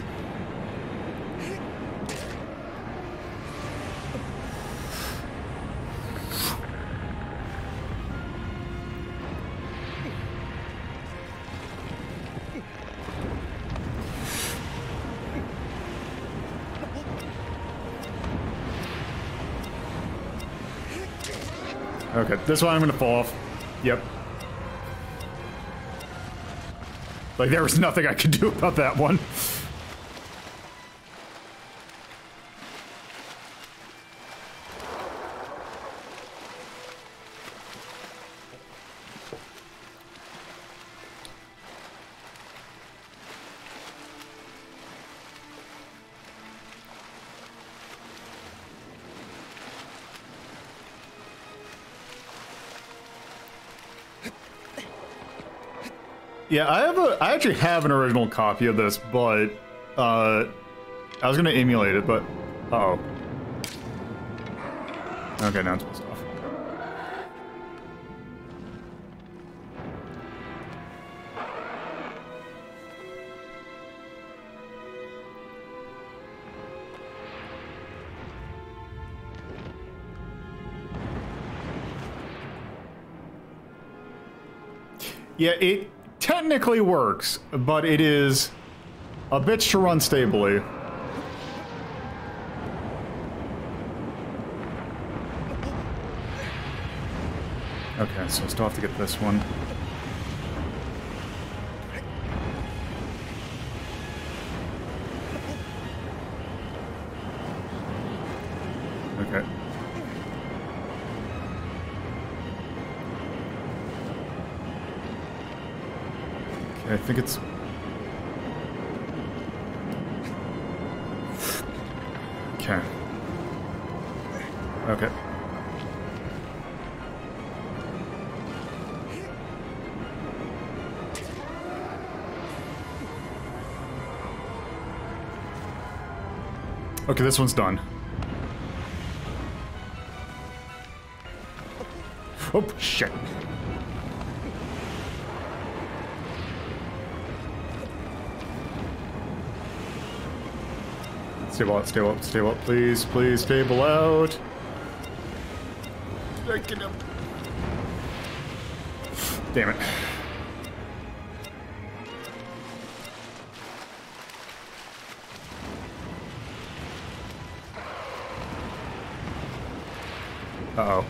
Okay, this one I'm gonna fall off. Yep. Like, there was nothing I could do about that one. Yeah, I have a. I actually have an original copy of this, but uh, I was gonna emulate it, but uh oh. Okay, now it's pissed off. Yeah, it technically works, but it is a bitch to run stably. Okay, so I still have to get this one. Okay. I think it's... Okay. Okay. Okay, this one's done. Oh, shit. Stable out, stable up, stable up, please, please, stable out. Get him. Damn it. Uh-oh.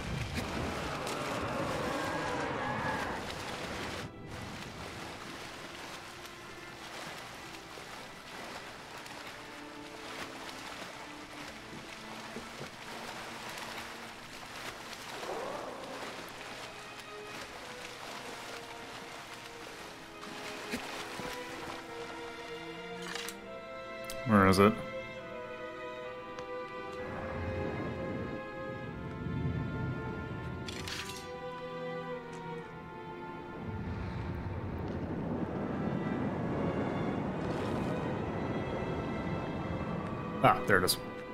Where is it? Ah, there it is.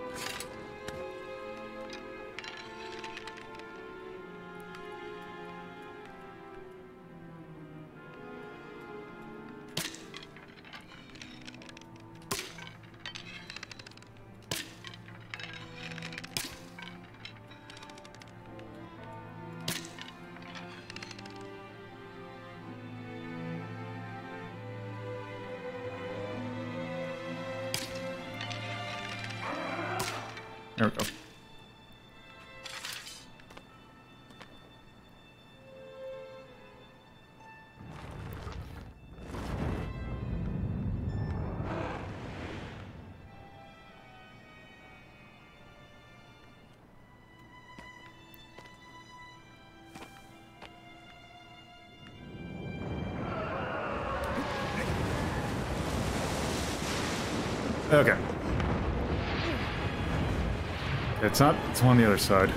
There we go. Okay. It's not, it's on the other side.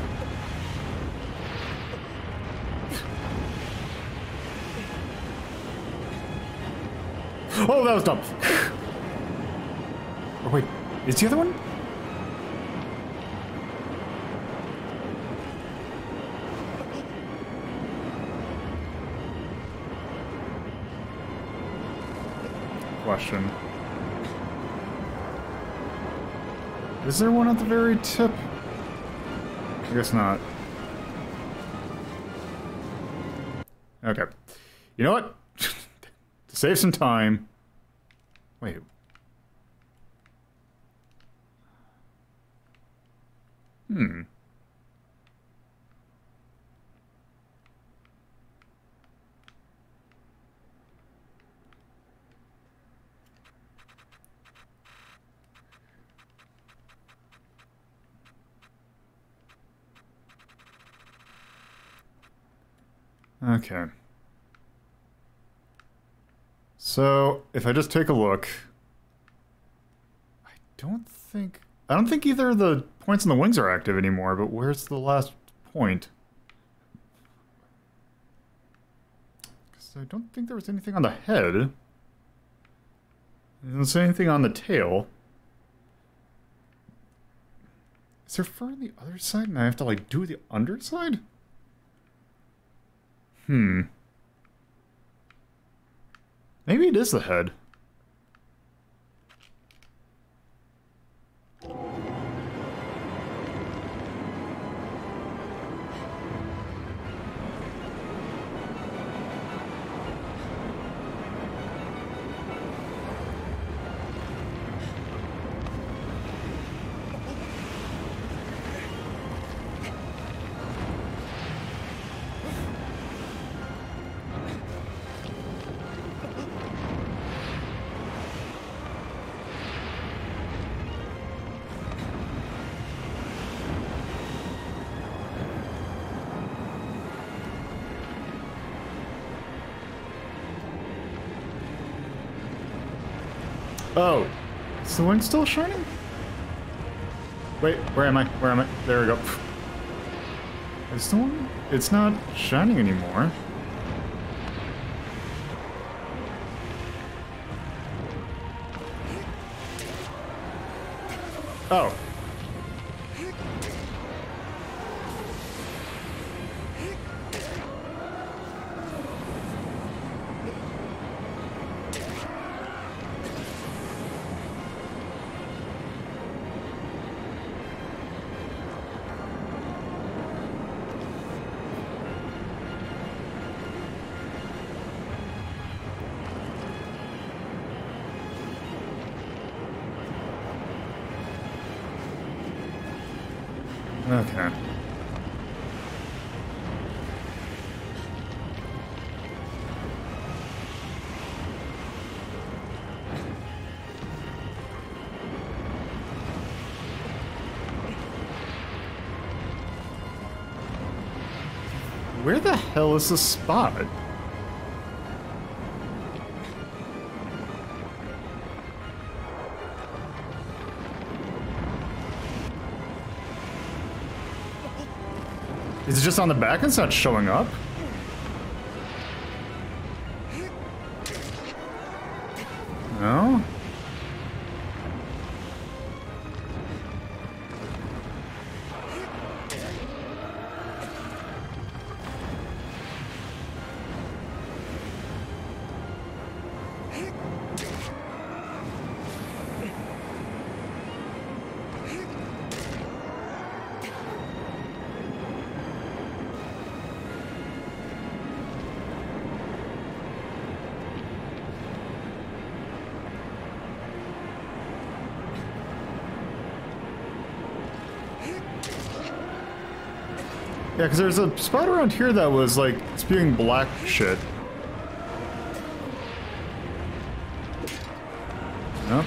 Oh, that was dumb. Oh, wait, is the other one? Question. Is there one at the very tip? I guess not. Okay. You know what? To save some time... Wait. Hmm. Okay. So, if I just take a look... I don't think... I don't think either of the points on the wings are active anymore, but where's the last point? Because I don't think there was anything on the head. I didn't say anything on the tail. Is there fur on the other side and I have to, like, do the underside? Hmm. Maybe it is the head. Oh, is the wing still shining? Wait, where am I? Where am I? There we go. Is the one? It's not shining anymore. Oh. Okay. Where the hell is the spot? Is it just on the back? It's not showing up. No? Yeah, because there's a spot around here that was, like, spewing black shit. Nope.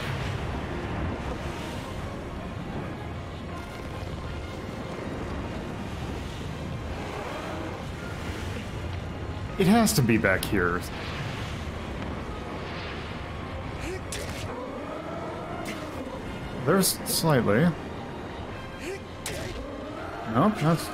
It has to be back here. There's slightly. Nope, that's...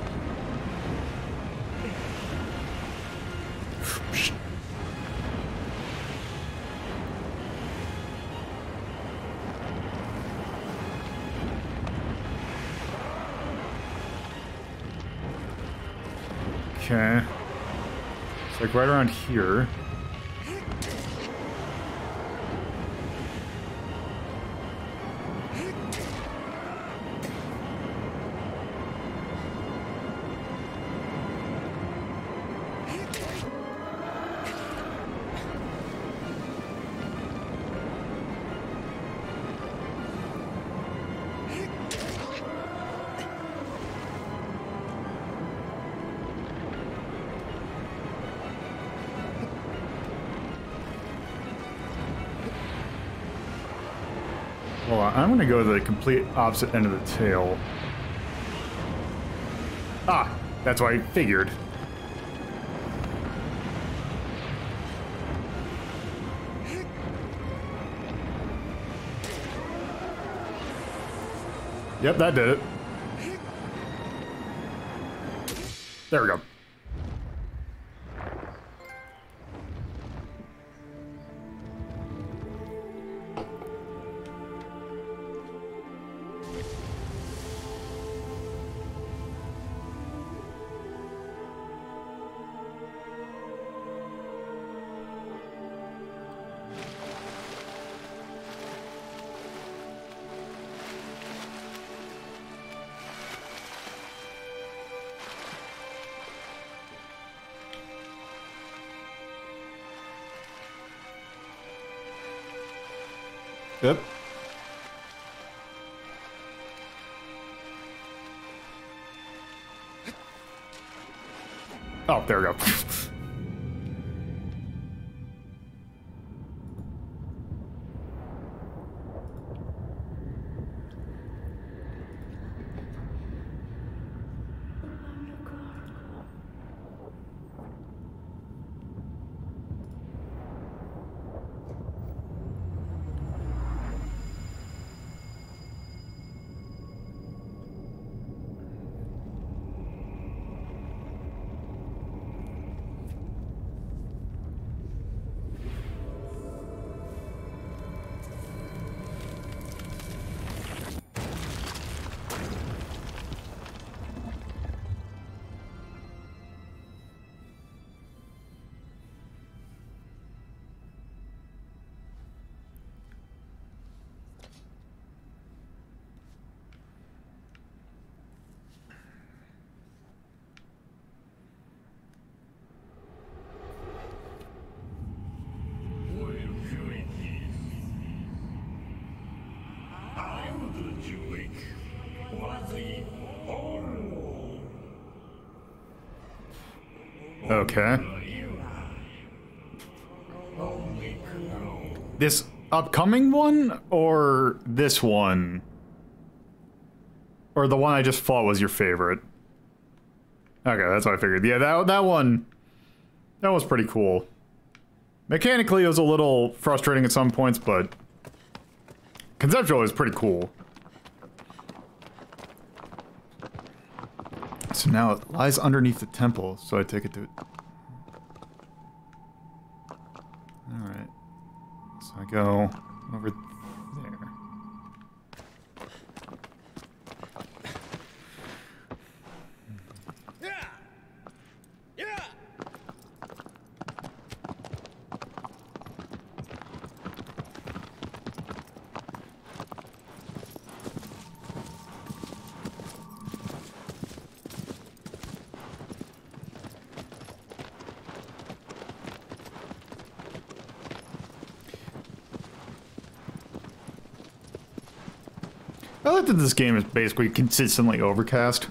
Okay. It's like right around here. Hold on, I'm gonna go to the complete opposite end of the tail. Ah, that's what I figured. Yep, that did it. There we go. Yep. Oh, there we go. Okay. This upcoming one, or this one? Or the one I just fought was your favorite? Okay, that's what I figured. Yeah, that, that one... That was pretty cool. Mechanically, it was a little frustrating at some points, but... conceptually, it was pretty cool. So now it lies underneath the temple, so I take it to... Alright. So I go over there. I like that this game is basically consistently overcast.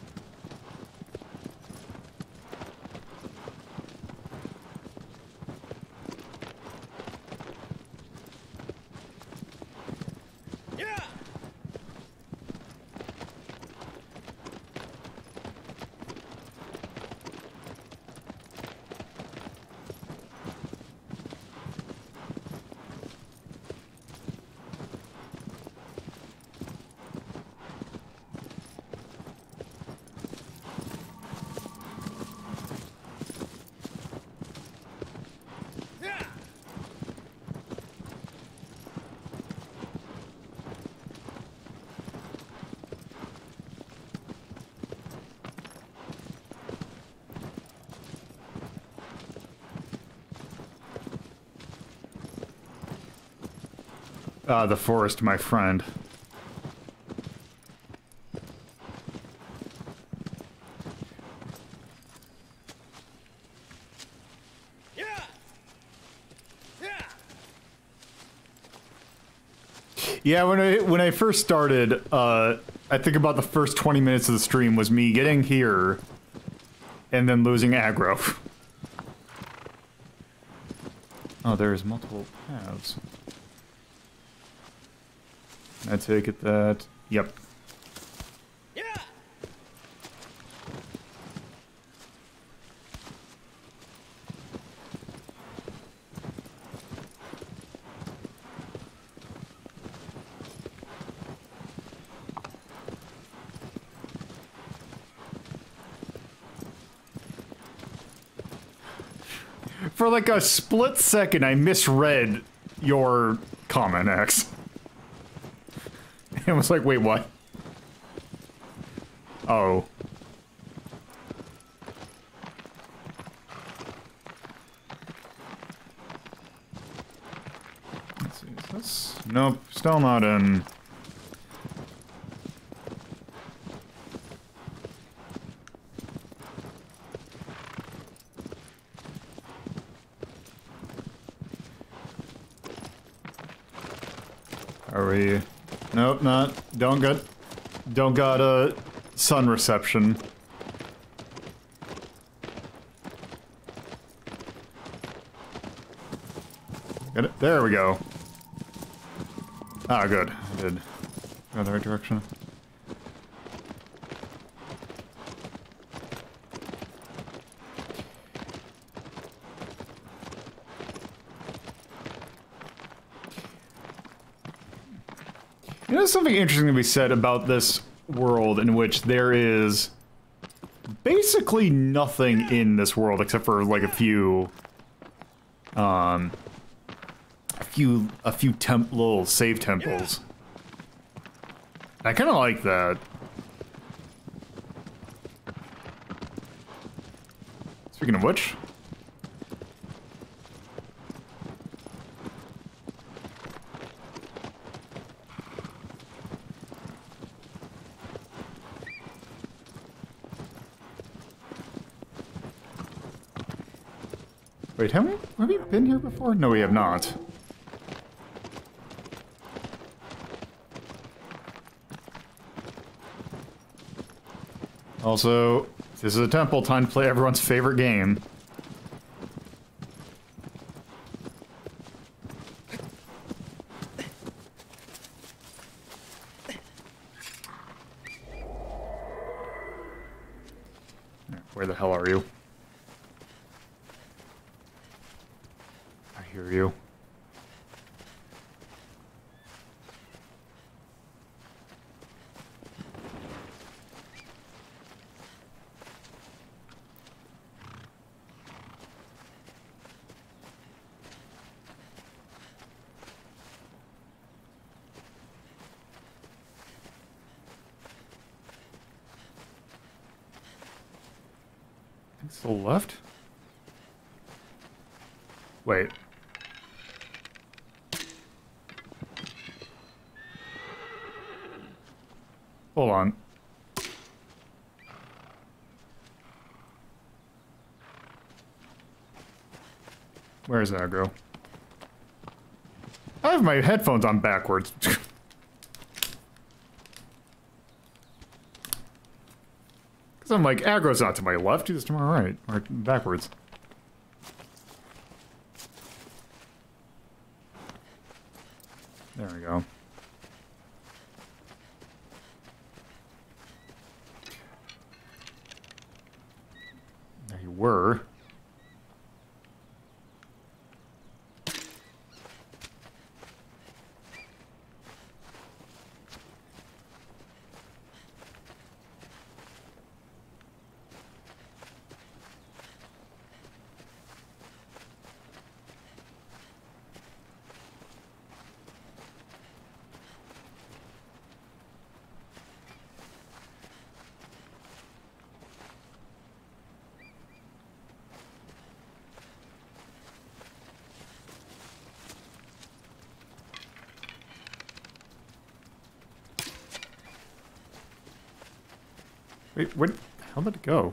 Ah, the forest, my friend. Yeah. Yeah. Yeah, when I when I first started, uh, I think about the first twenty minutes of the stream was me getting here, and then losing aggro. Oh, there's multiple paths. I take it that... Yep. Yeah. For like a split second, I misread your comment, X. I was like, wait, what? Oh. Let's see, is this? Nope, still not in. Are we? Nope, not. Don't got. Don't got a sun reception. Get it? There we go. Ah, good. I did go the right direction. You know, something interesting to be said about this world in which there is basically nothing in this world except for like a few, um, a few, a few temp little save temples. I kind of like that. Speaking of which. Wait, have we, have we been here before? No, we have not. Also, This is a temple, time to play everyone's favorite game. Where the hell are you? I hear you. To the left? Wait. Hold on. Where's that go? I have my headphones on backwards. I'm like, aggro's not to my left, he's to my right, or backwards. There we go. There you were. Wait, where, how did it go?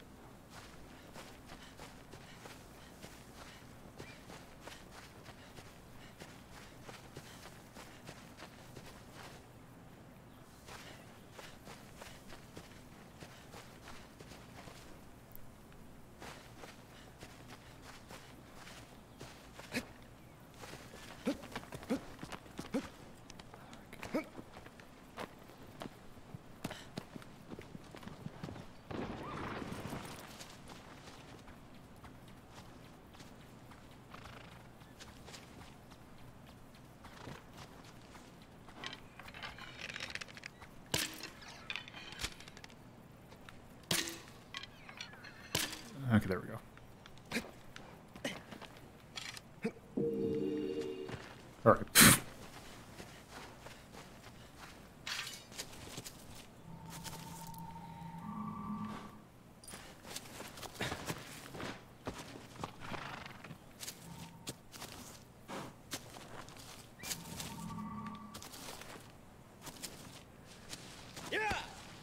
Okay, there we go. All right. Yeah!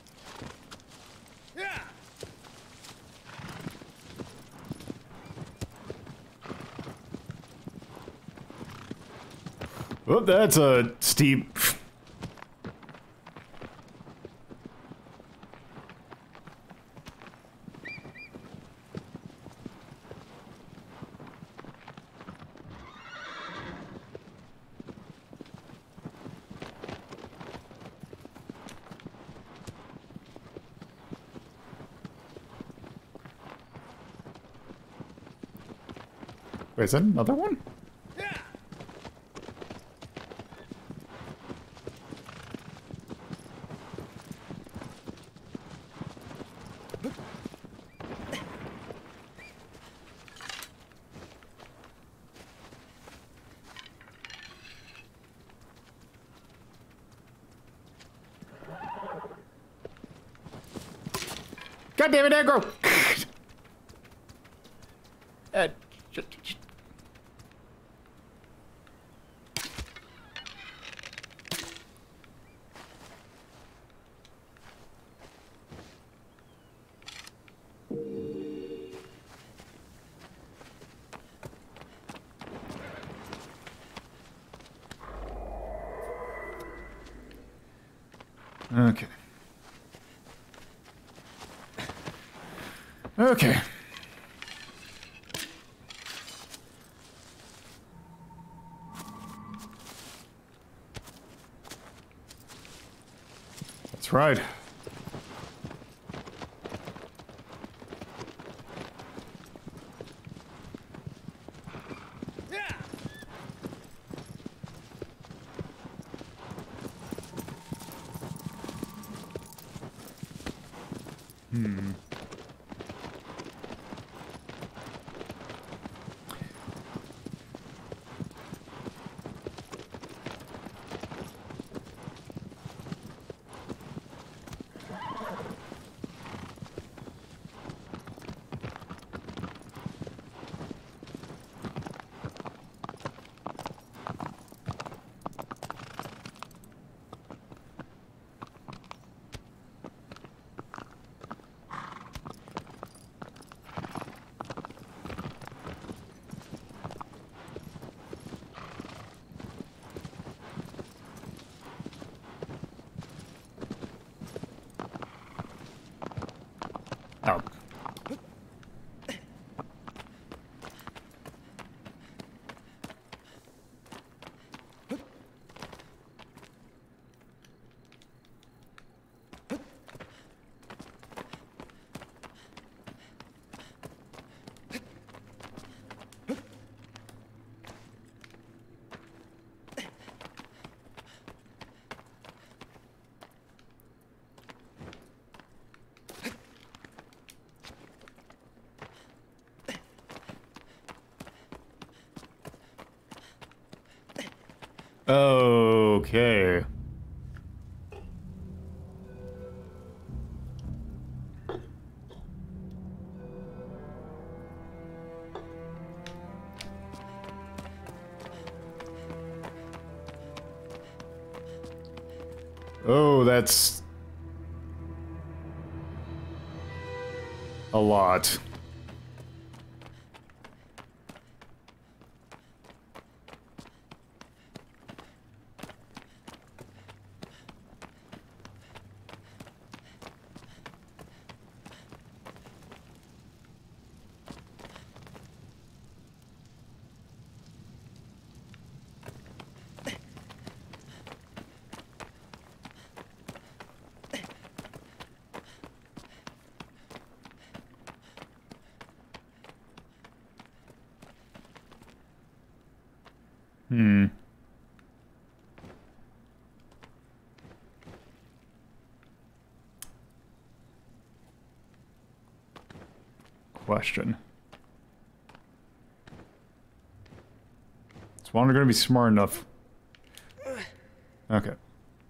Yeah! Oh, that's a steep. Wait, is that another one? God damn it, aggro! uh, sh sh Okay. Okay. That's right. Yeah. Hmm. Oh. Okay. Oh, that's a lot. Hmm. Question. Is Wander gonna be smart enough? Okay.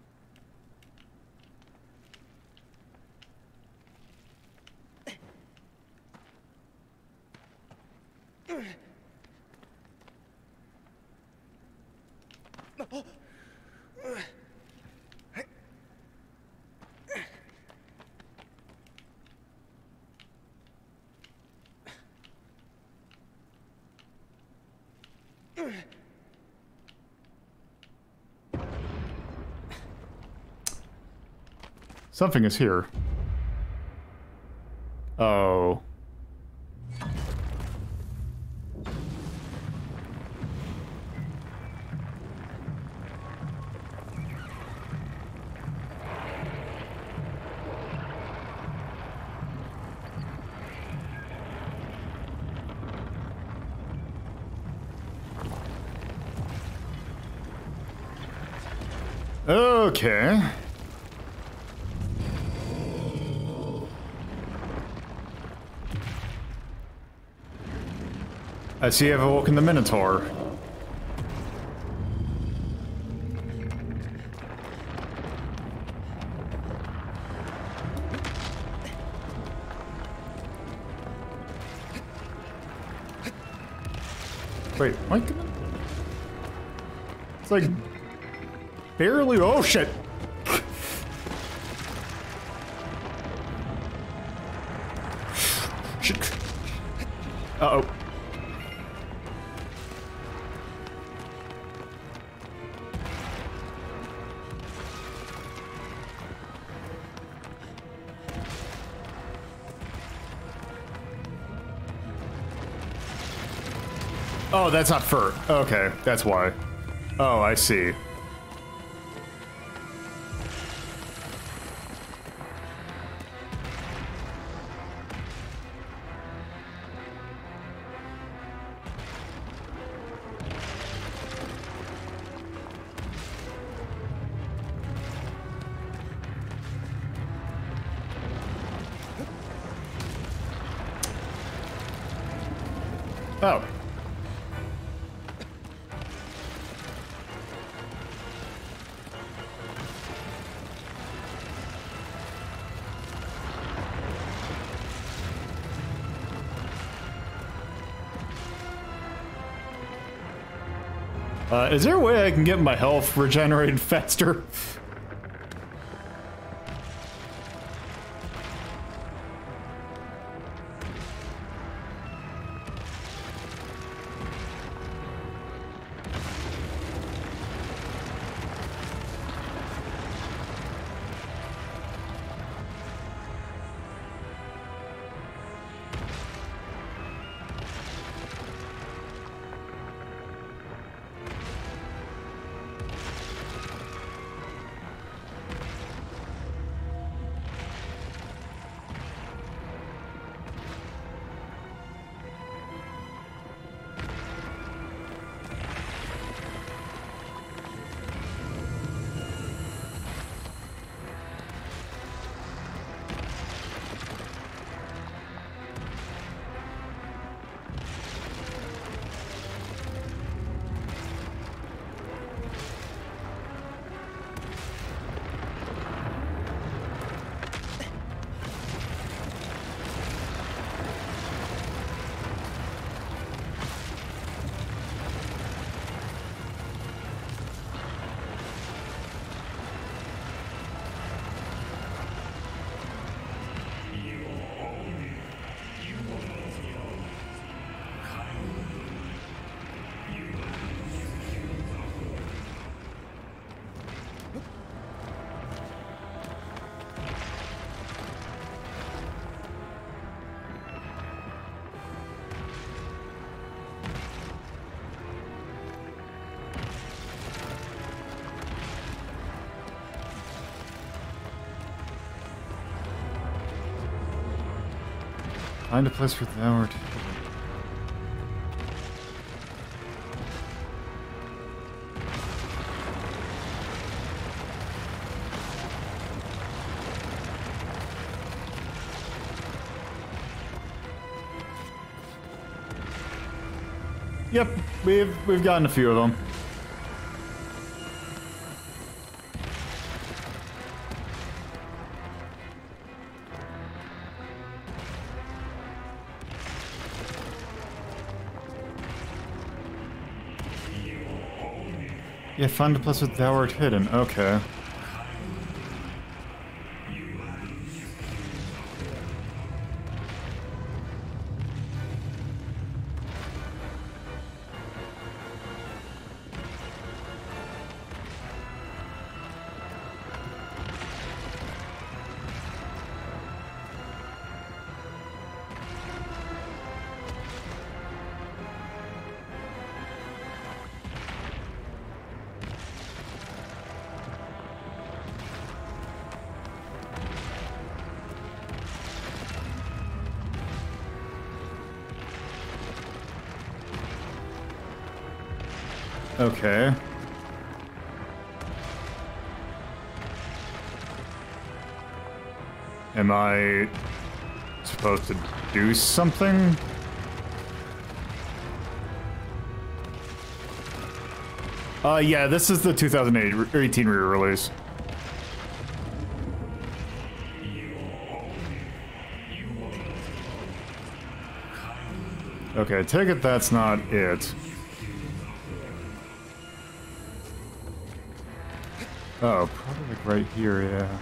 Something is here. Oh. Okay. I see I've awoken the Minotaur. Wait, what? It's like barely. Oh shit! Shit. Uh oh. Oh, that's not fur. Okay, that's why. Oh, I see. Oh. Uh, is there a way I can get my health regenerated faster? Find a place where thou art. Yep, we've we've gotten a few of them. Yeah, find a place where thou art hidden. Okay. Okay. Am I supposed to do something? Uh, yeah, this is the two thousand eighteen re-release. Okay, take it that's not it. Oh, probably like right here, yeah.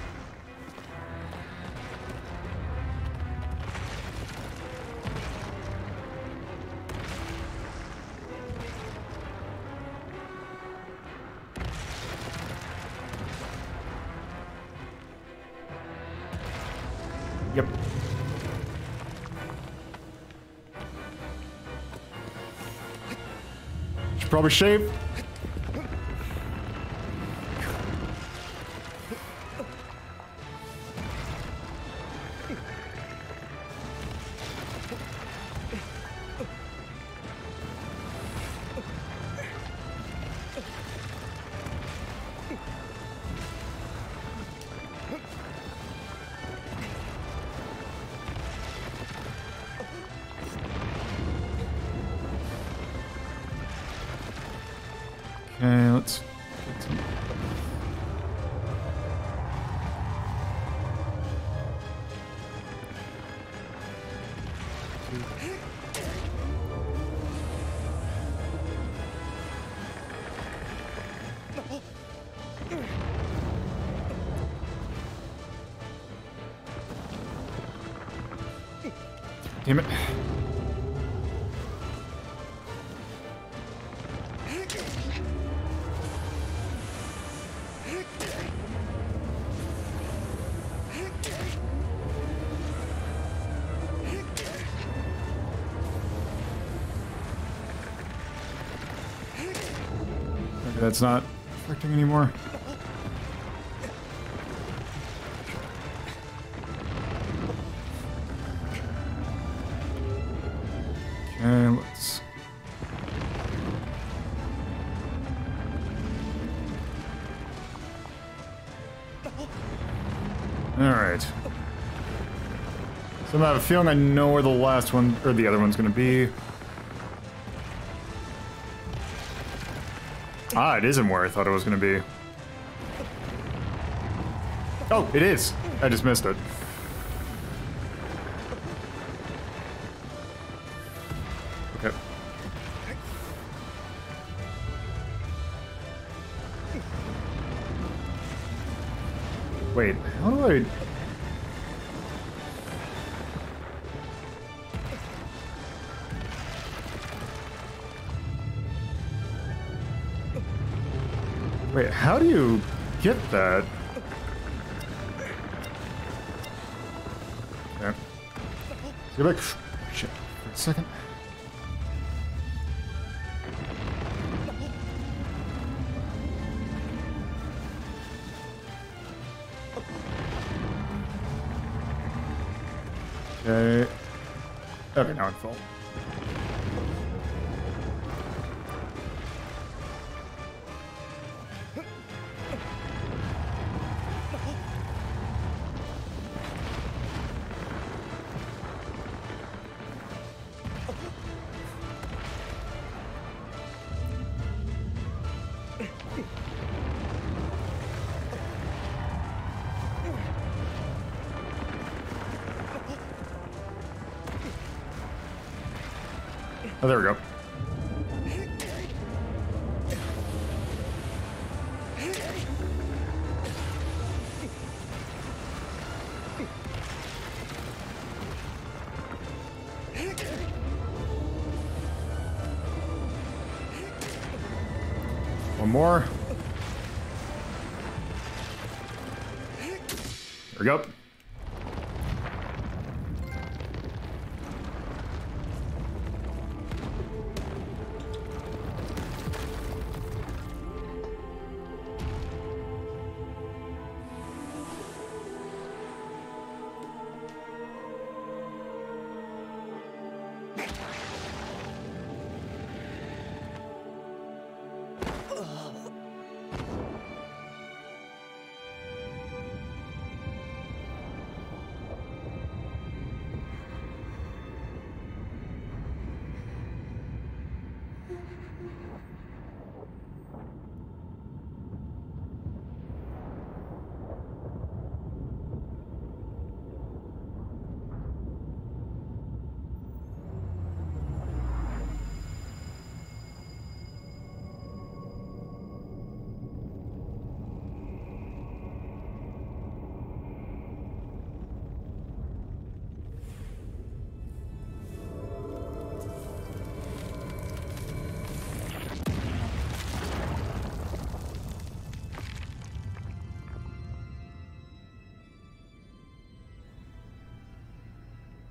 Yep. Should probably shave. Okay, let's get some. Damn it. Okay, that's not affecting anymore. Okay, let's. Alright. So I have a feeling I know where the last one, or the other one's gonna be. Ah, it isn't where I thought it was gonna be. Oh, it is! I just missed it. Okay. Wait, how do I... Wait, how do you get that? Okay. Go back. Shit. For a second. Okay. Okay, now I'm full. Oh, there we go. One more. There we go.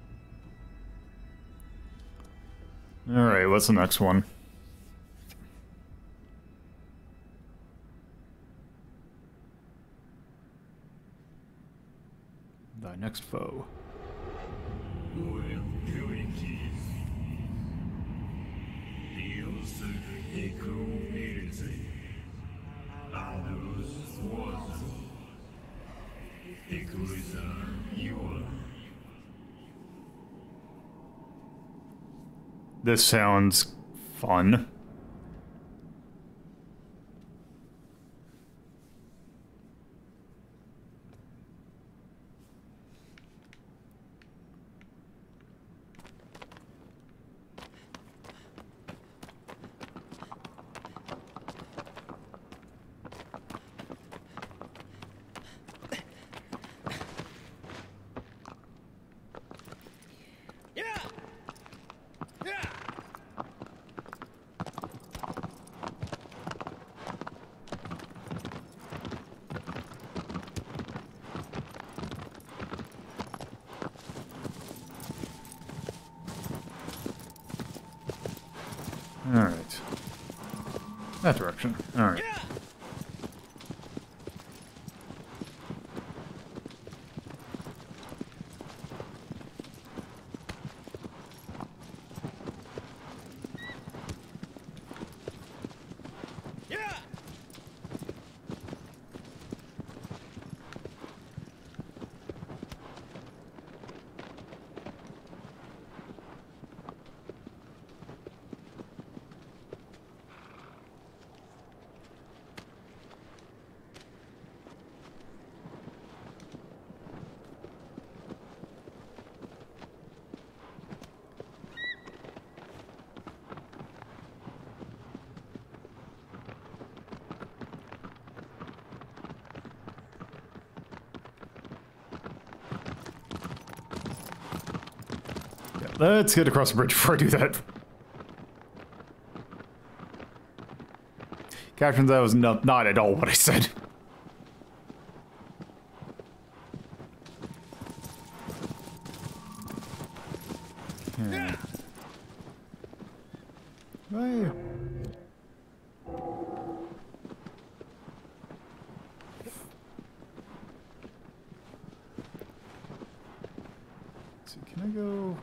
Alright, what's the next one? next foe. This sounds fun. Alright. That direction. Alright. Let's get across the bridge before I do that. Captain, that was not, not at all what I said. Yeah. Hey. Let's see, can I go...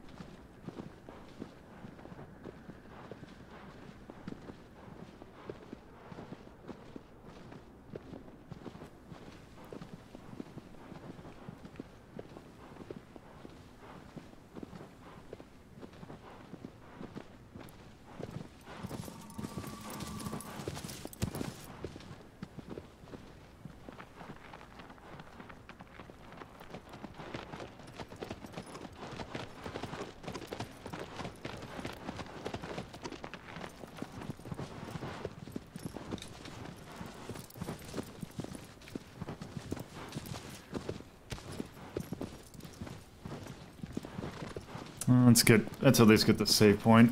Let's get, let's at least get the save point.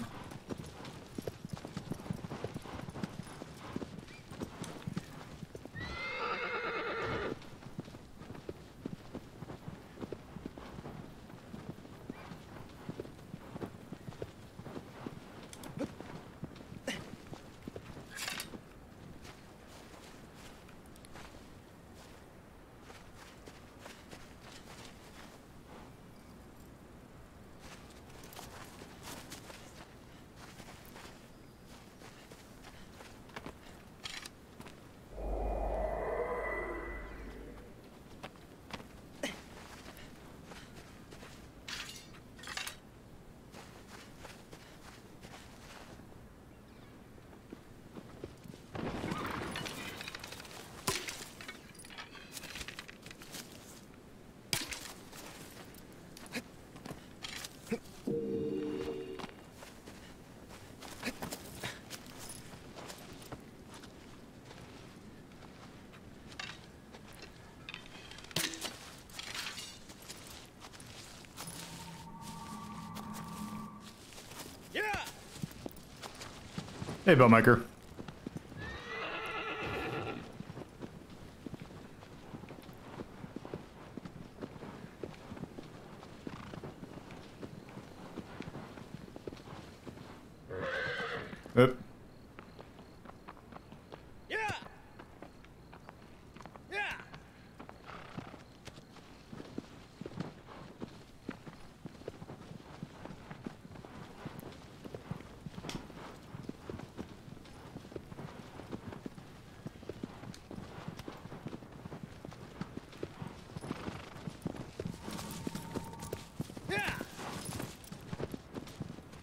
Hey, Bellmaker. Oop. Yeah. Yeah.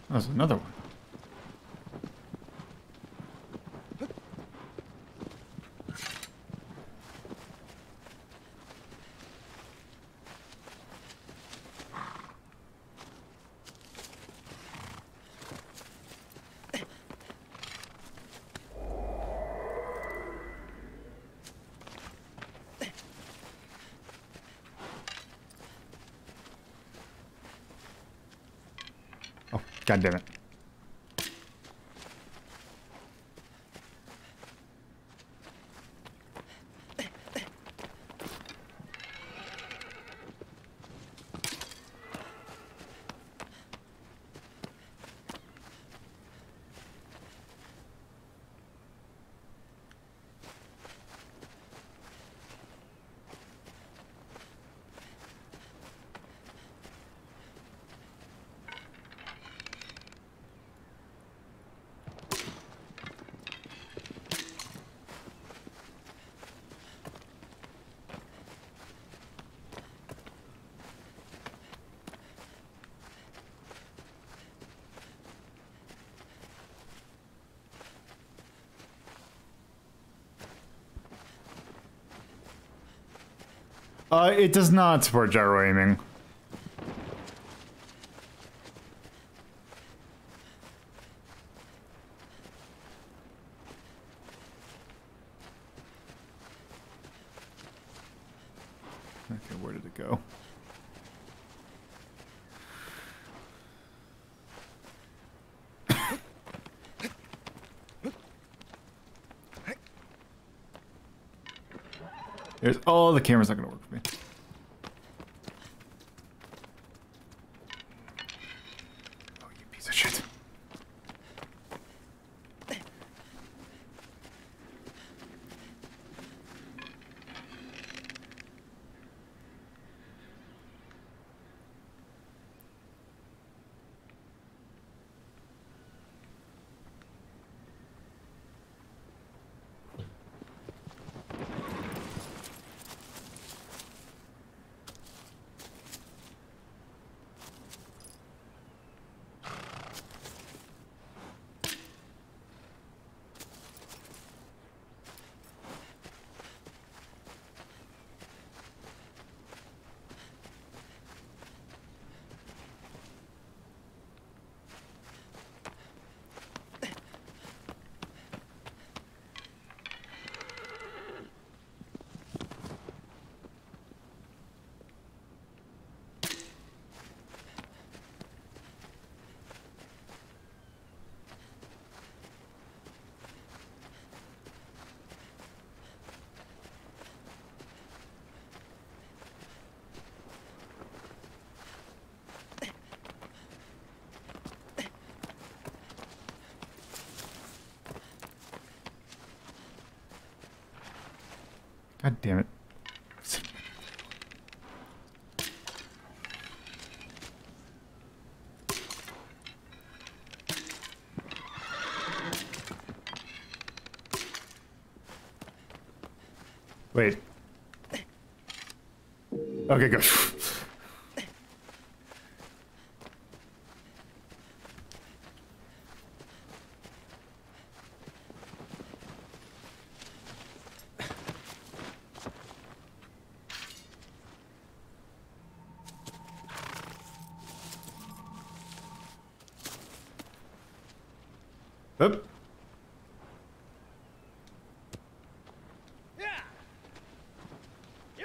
There's another one. Oh, God damn it. Uh, it does not support gyro aiming. Okay, where did it go? There's all the camera's not gonna work for me. Oh, you piece of shit. God damn it. Wait. Okay, good. Oop. Yeah. Yeah.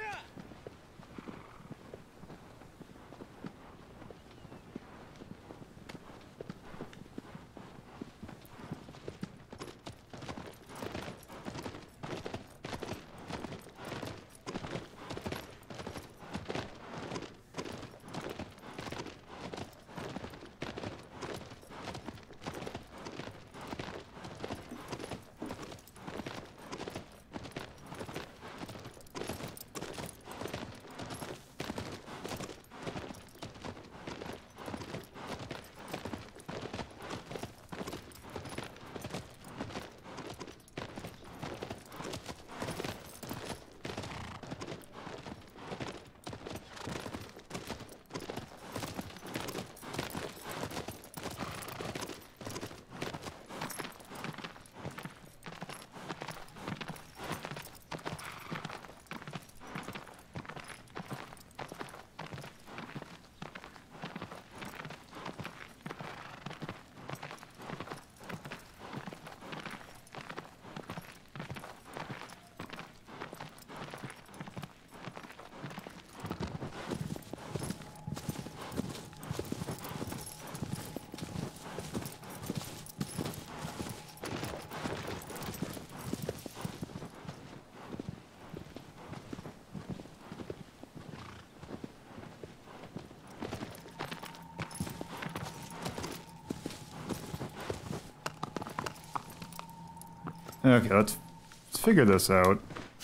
Okay, let's, let's figure this out.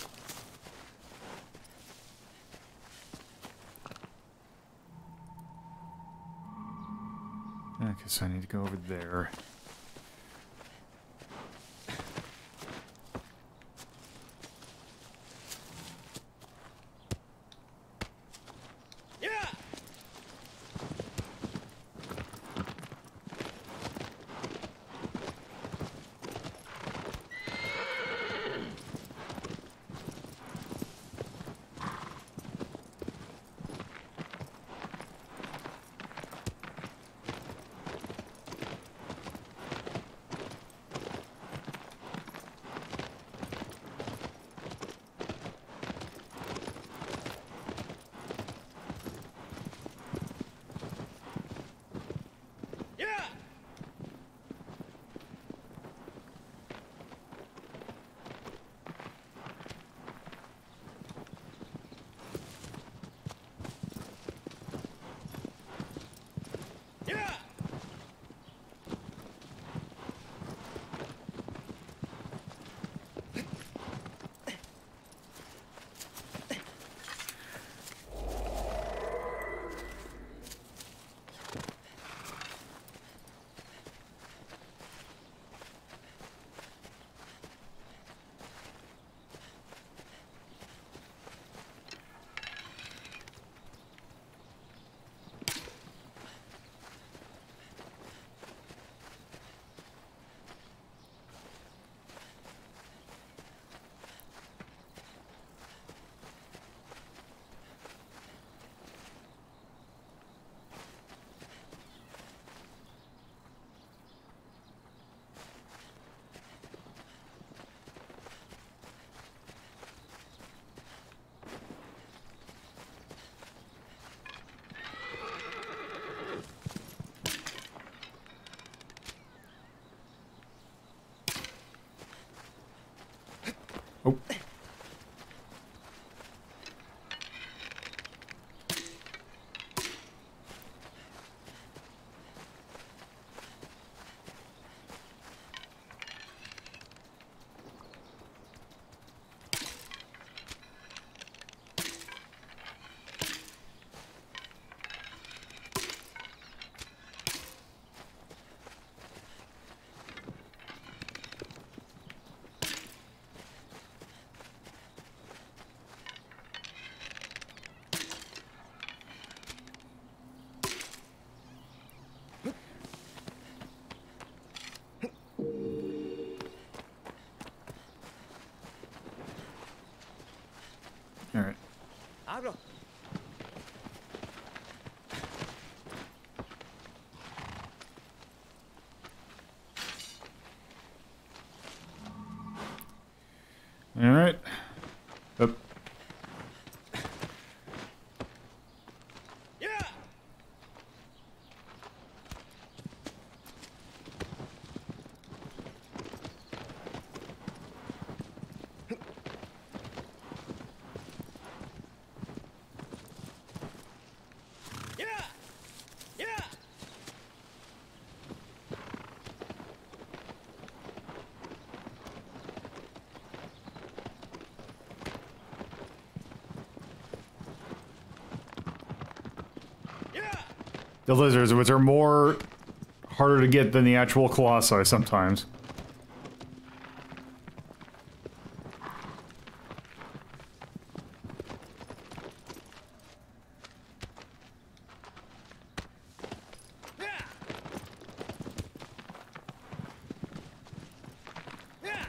Okay, so I need to go over there. Yeah. Yeah. Yeah. Oh. All right. Abro. All right. Up. Yeah. Yeah. Yeah. Yeah. The lizards, which are more harder to get than the actual colossi sometimes. Yeah. Yeah.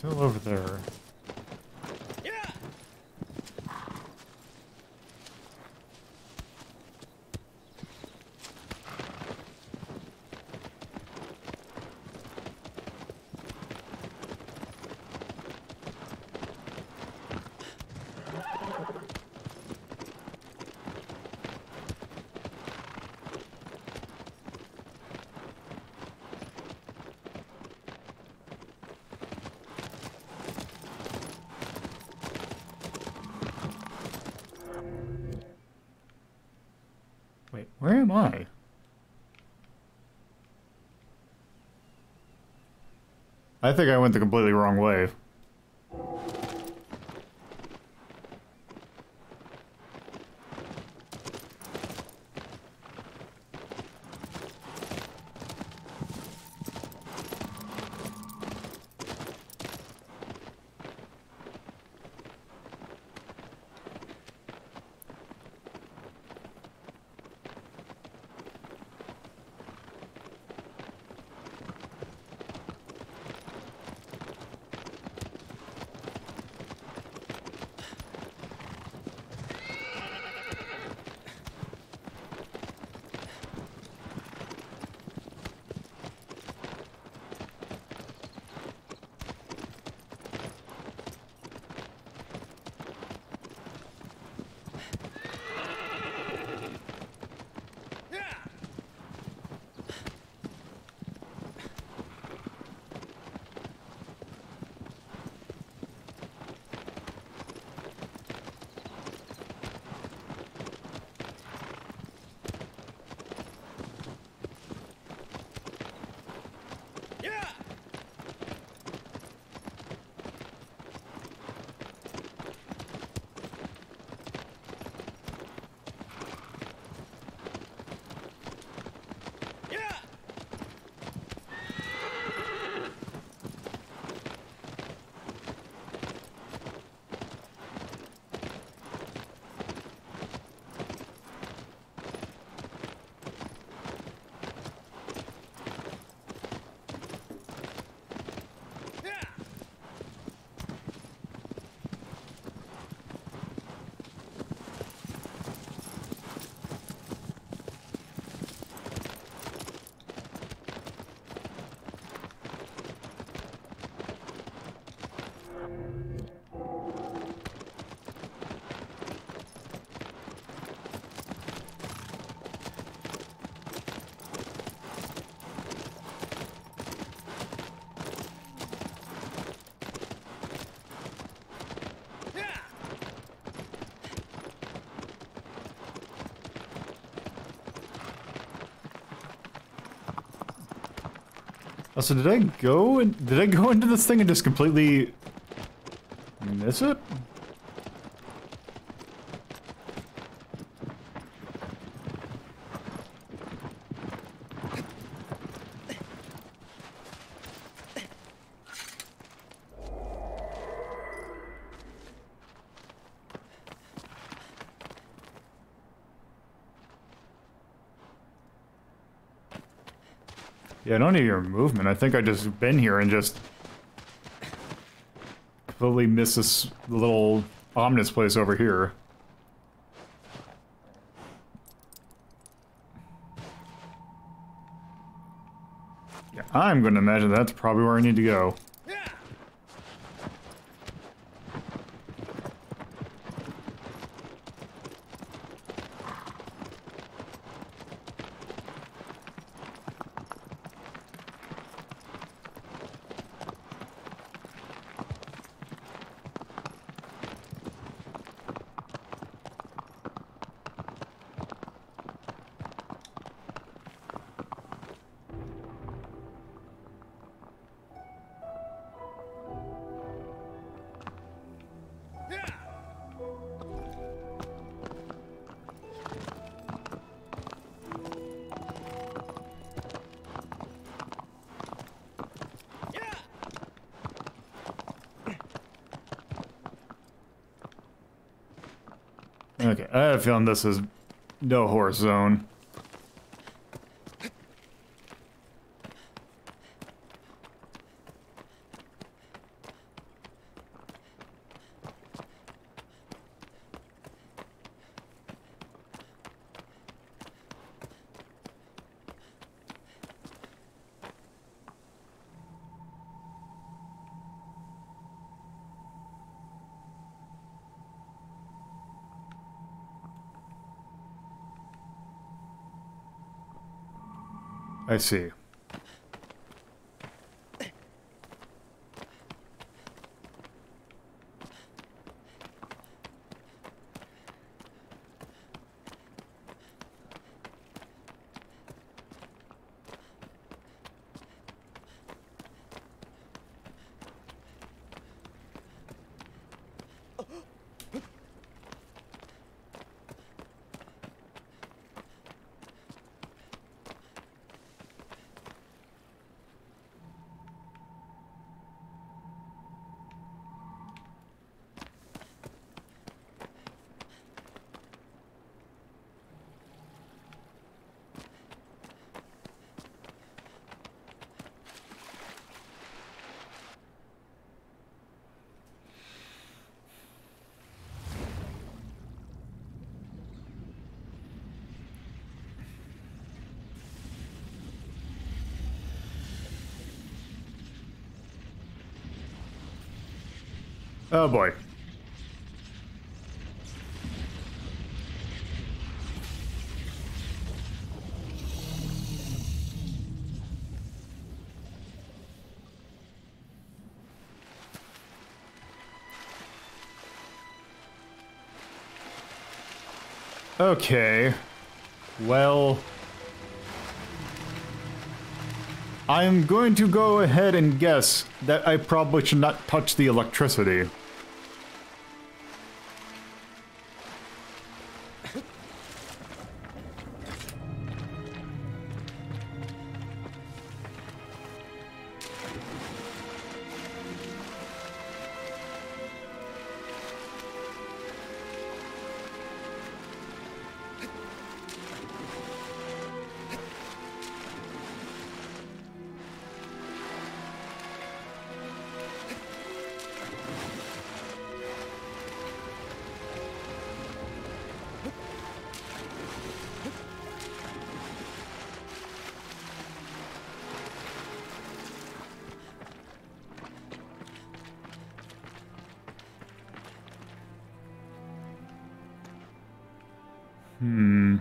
Still over there. Yeah. Wait, where am I? I think I went the completely wrong way. Oh, so did I go and did I go into this thing and just completely miss it? Yeah, I don't need your movement. I think I just been here and just completely missed this little ominous place over here. Yeah, I'm going to imagine that's probably where I need to go. Okay, I have a feeling this is no horse zone. I see. Oh boy. Okay. Well, I'm going to go ahead and guess that I probably should not touch the electricity. Hmm.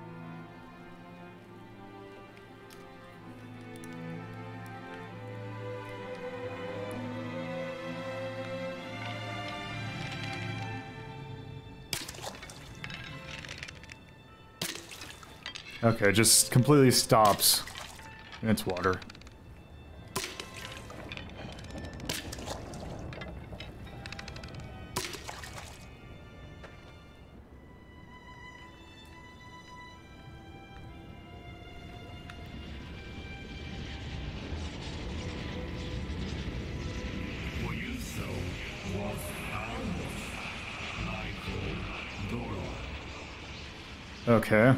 Okay, just completely stops in its water. Okay.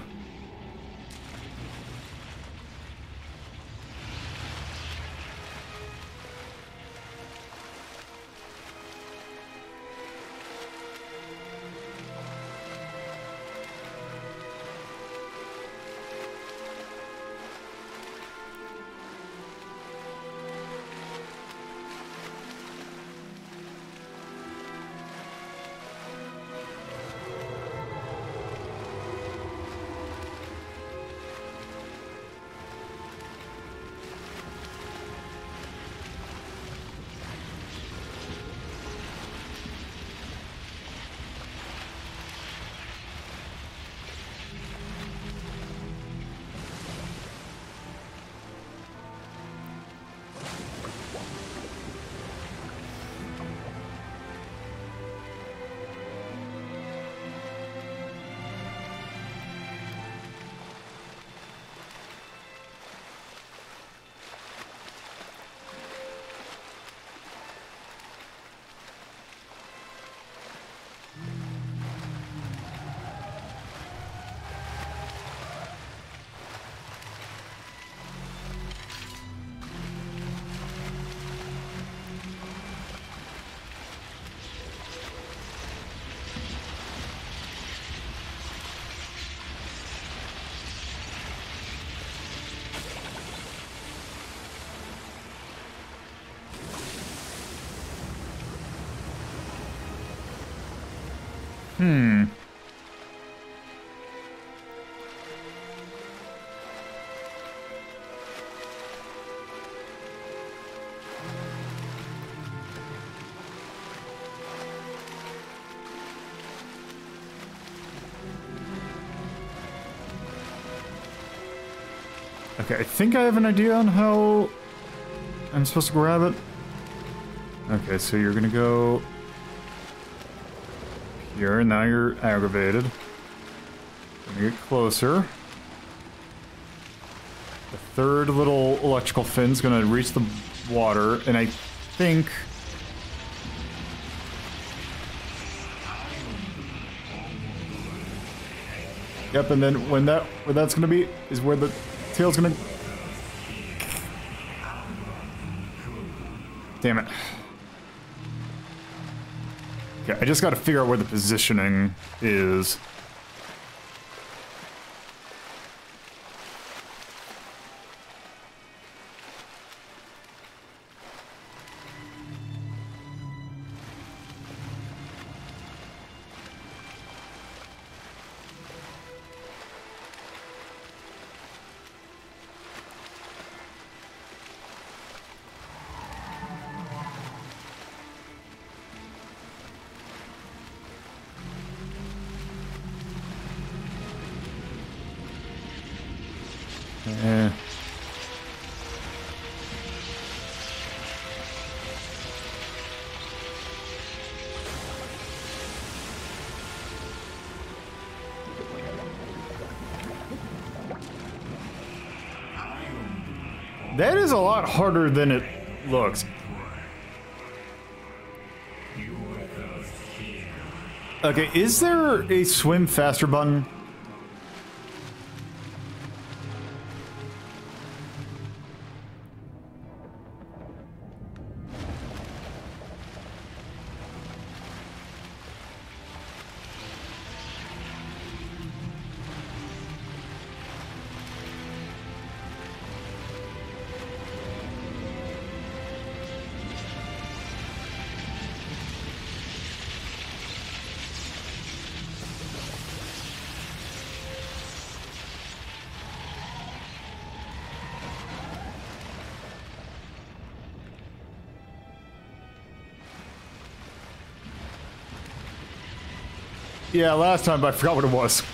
Hmm. Okay, I think I have an idea on how I'm supposed to grab it. Okay, so you're gonna go here, and now you're aggravated. Gonna get closer. The third little electrical fin's gonna reach the water, and I think... Yep, and then when that where that's gonna be is where the tail's gonna... Damn it. Okay, I just gotta figure out where the positioning is. Eh. That is a lot harder than it looks. Okay, is there a swim faster button? Yeah, last time, but I forgot what it was.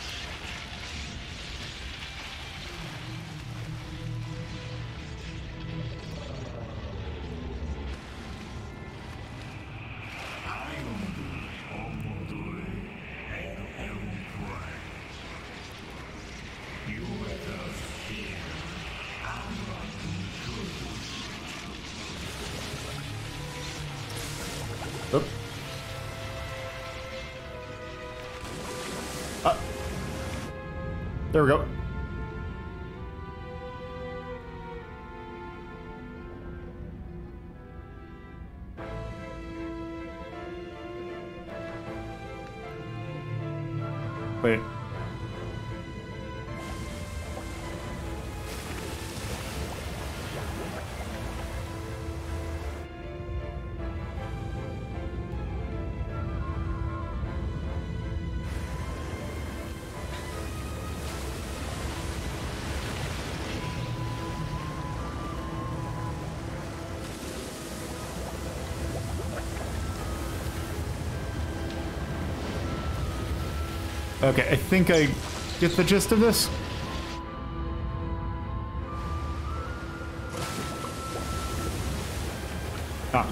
Oop. Uh, there we go. Wait. Okay, I think I get the gist of this. Ah.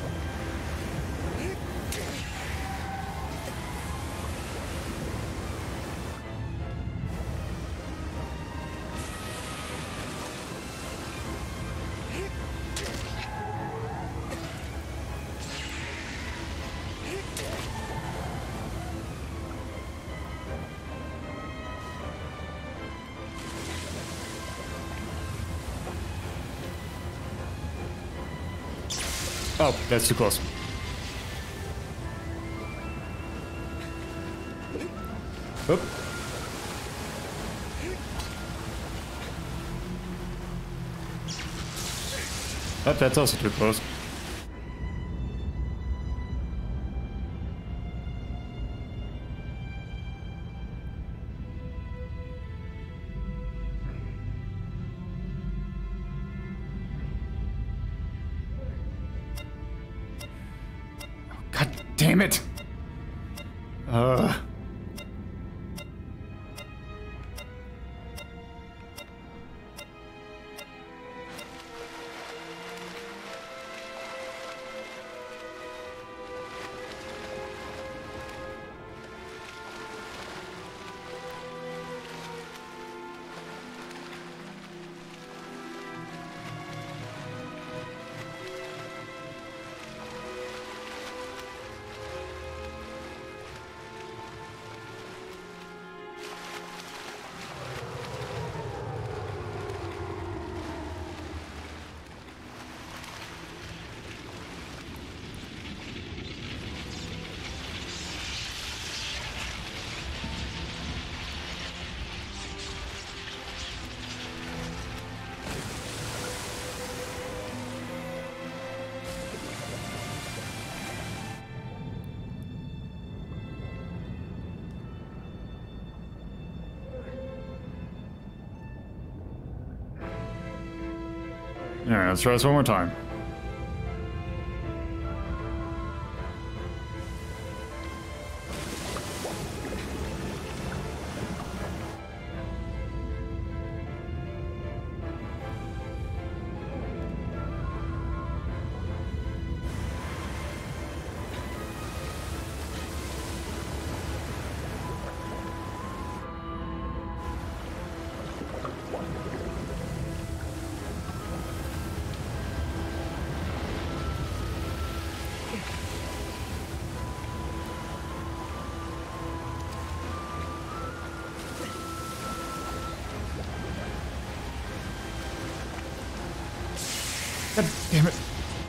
Oh, that's too close. Oop. Oh, that's also too close. Damn it! Uh. Alright, let's try this one more time. God damn it.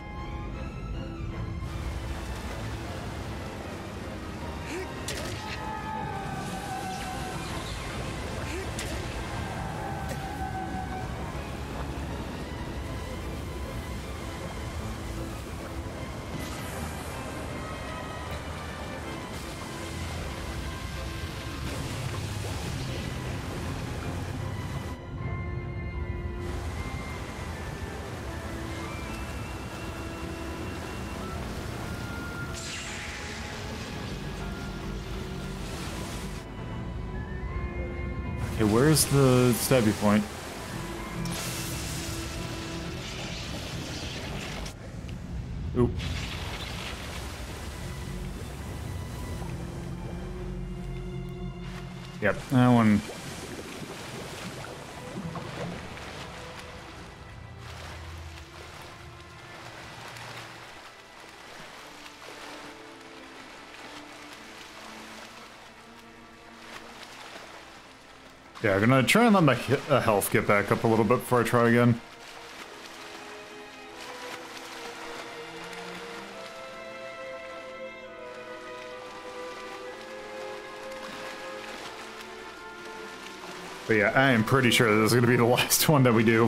Okay, where's the stabby point? Oop. Yep, that one. Yeah, I'm gonna try and let my he uh, health get back up a little bit before I try again. But yeah, I am pretty sure this is gonna be the last one that we do.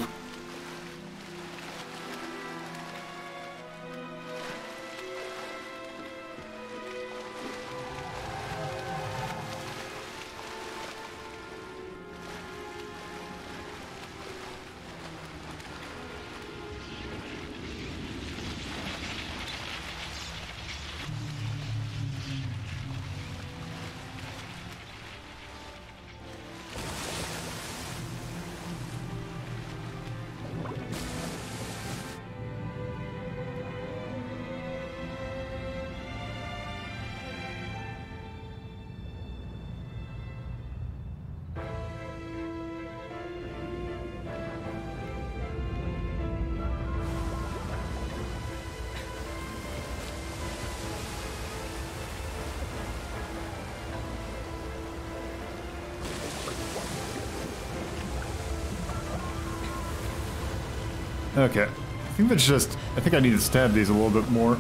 Okay. I think that's just... I think I need to stab these a little bit more.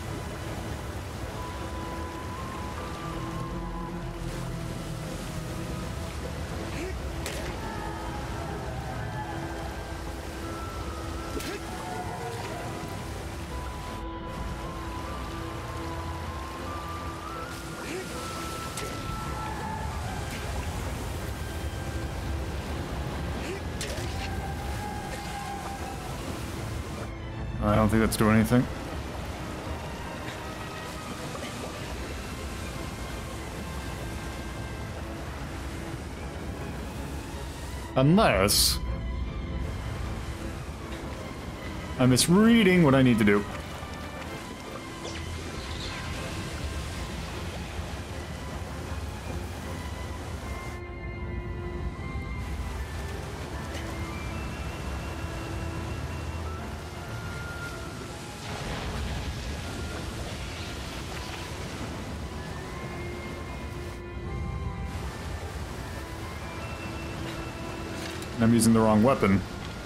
I don't think that's doing anything. Unless I'm misreading what I need to do. I'm using the wrong weapon.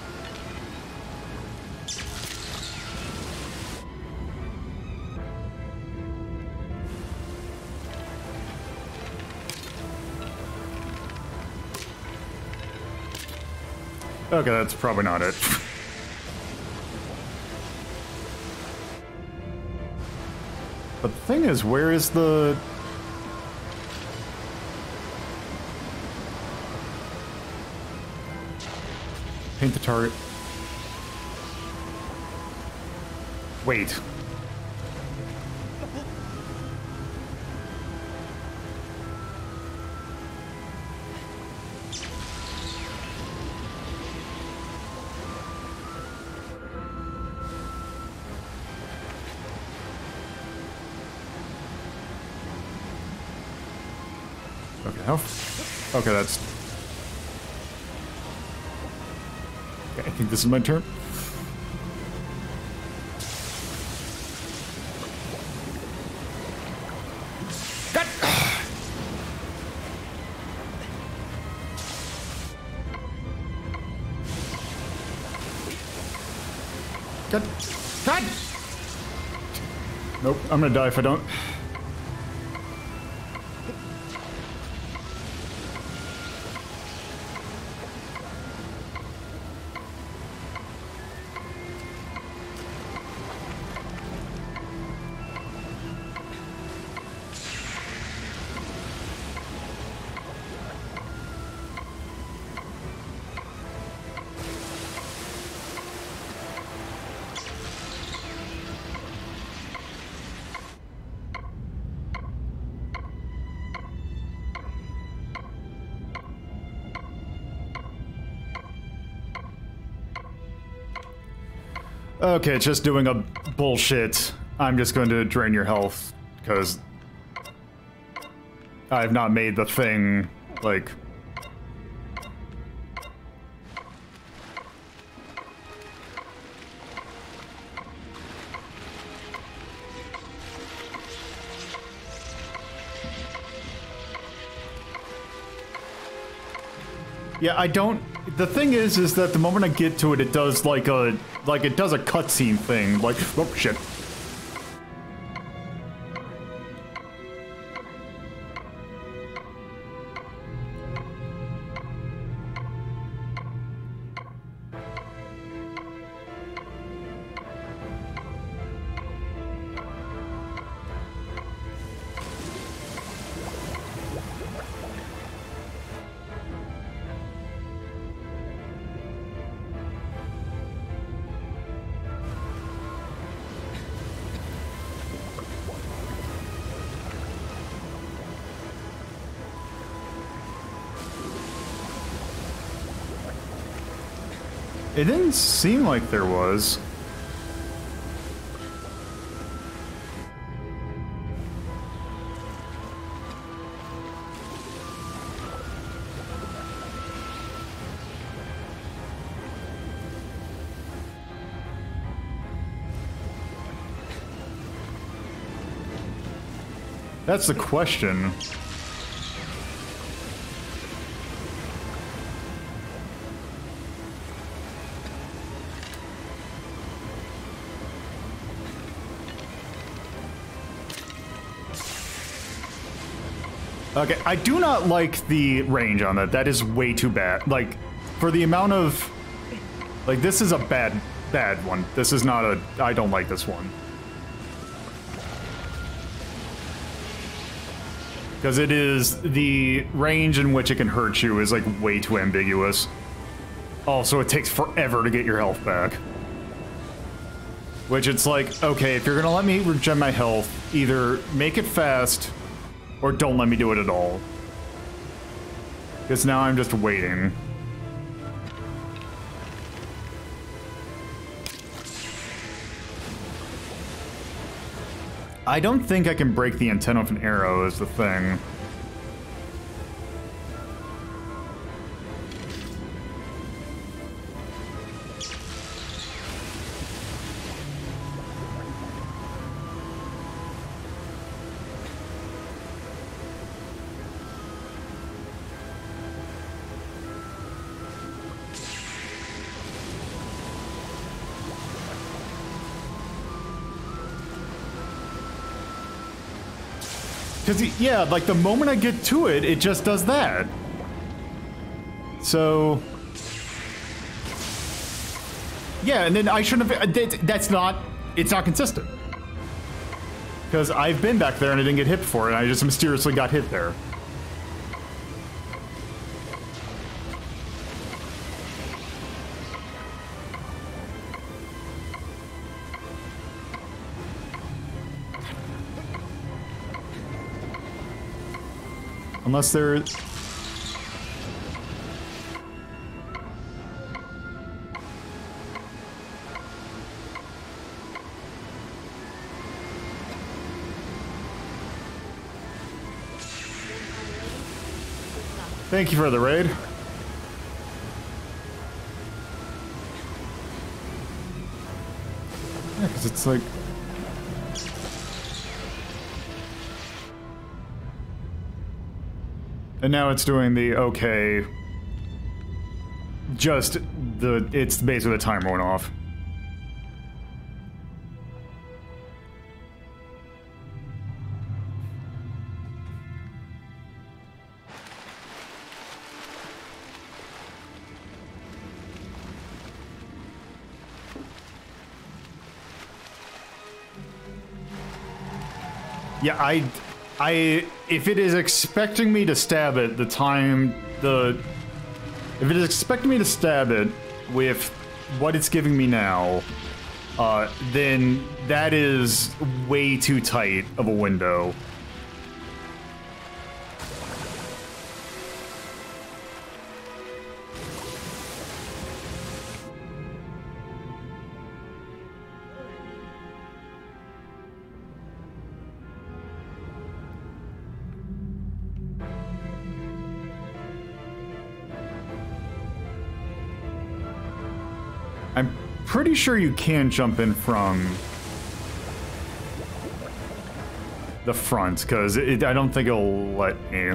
Okay, that's probably not it. But the thing is, where is the... Paint the target. Wait. Okay, how? Okay, that's. Okay, I think this is my turn. God. God. God. Nope, I'm gonna die if I don't. Okay, it's just doing a bullshit. I'm just going to drain your health, because I've not made the thing, like... Yeah, I don't... The thing is, is that the moment I get to it, it does like a... Like, it does a cutscene thing. Like, oh, shit. It didn't seem like there was. That's the question. Okay, I do not like the range on that. That is way too bad. Like, for the amount of... Like, this is a bad, bad one. This is not a... I don't like this one. Because it is... The range in which it can hurt you is, like, way too ambiguous. Also, it takes forever to get your health back. Which it's like, okay, if you're gonna let me regen my health, either make it fast... Or don't let me do it at all. Because now I'm just waiting. I don't think I can break the antenna of an arrow is the thing. Because, yeah, like, the moment I get to it, it just does that. So... Yeah, and then I shouldn't have... That's not... It's not consistent. Because I've been back there and I didn't get hit before, and I just mysteriously got hit there. Unless they're... Thank you for the raid. Yeah, because it's like... And now it's doing the, okay... Just the... It's basically the timer went off. Yeah, I, I, if it is expecting me to stab it, the time, the, if it is expecting me to stab it with what it's giving me now, uh, then that is way too tight of a window. I'm pretty sure you can jump in from the front, because I don't think it'll let me.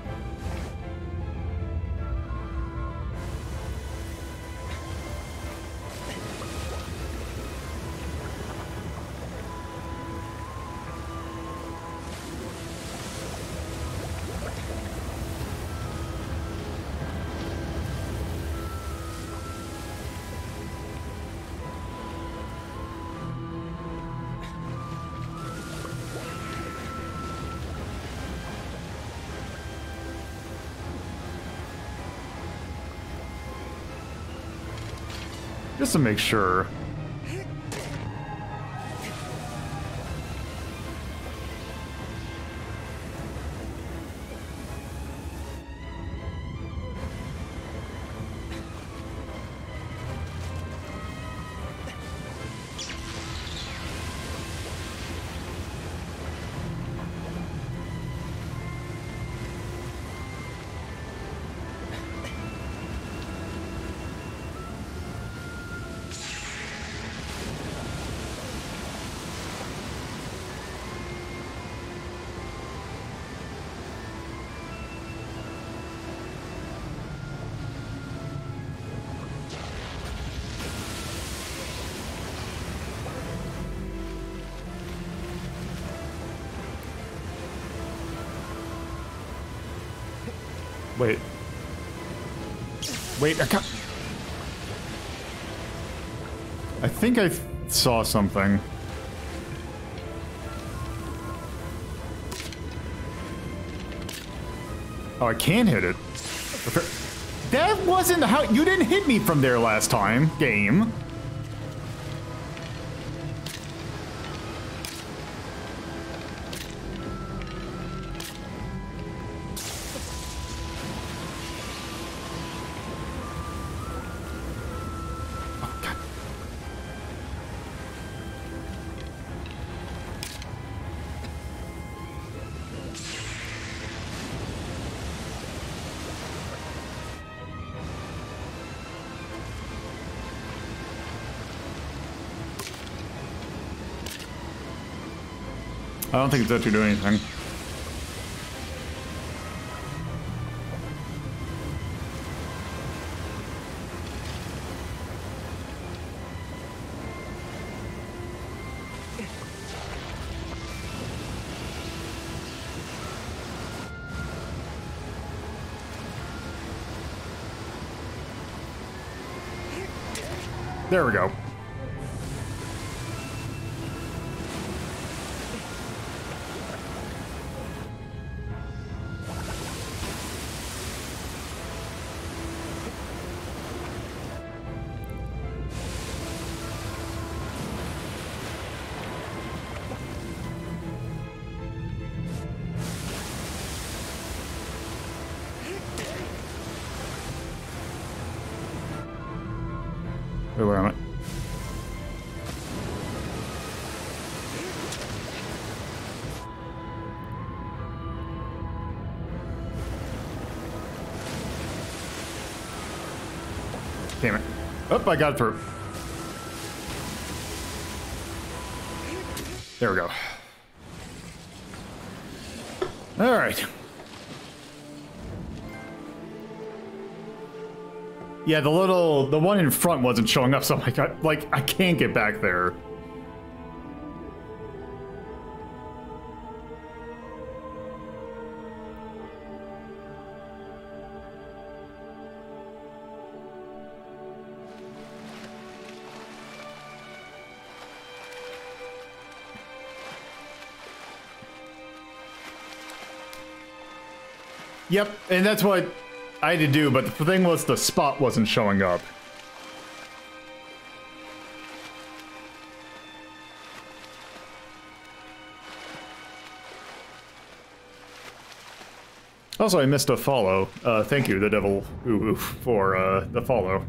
Just to make sure. Wait. Wait, I got... I think I saw something. Oh, I can hit it. That wasn't how... You didn't hit me from there last time, game. I don't think it's actually doing anything. There we go. Wait, where am I? Damn it. Oh, I got it through. There we go. All right. Yeah, the little, the one in front wasn't showing up, so I'm like, I, like, I can't get back there. Yep, and that's what I had to do, but the thing was the spot wasn't showing up. Also, I missed a follow. Uh, thank you, the devil ooh, ooh, for uh, the follow.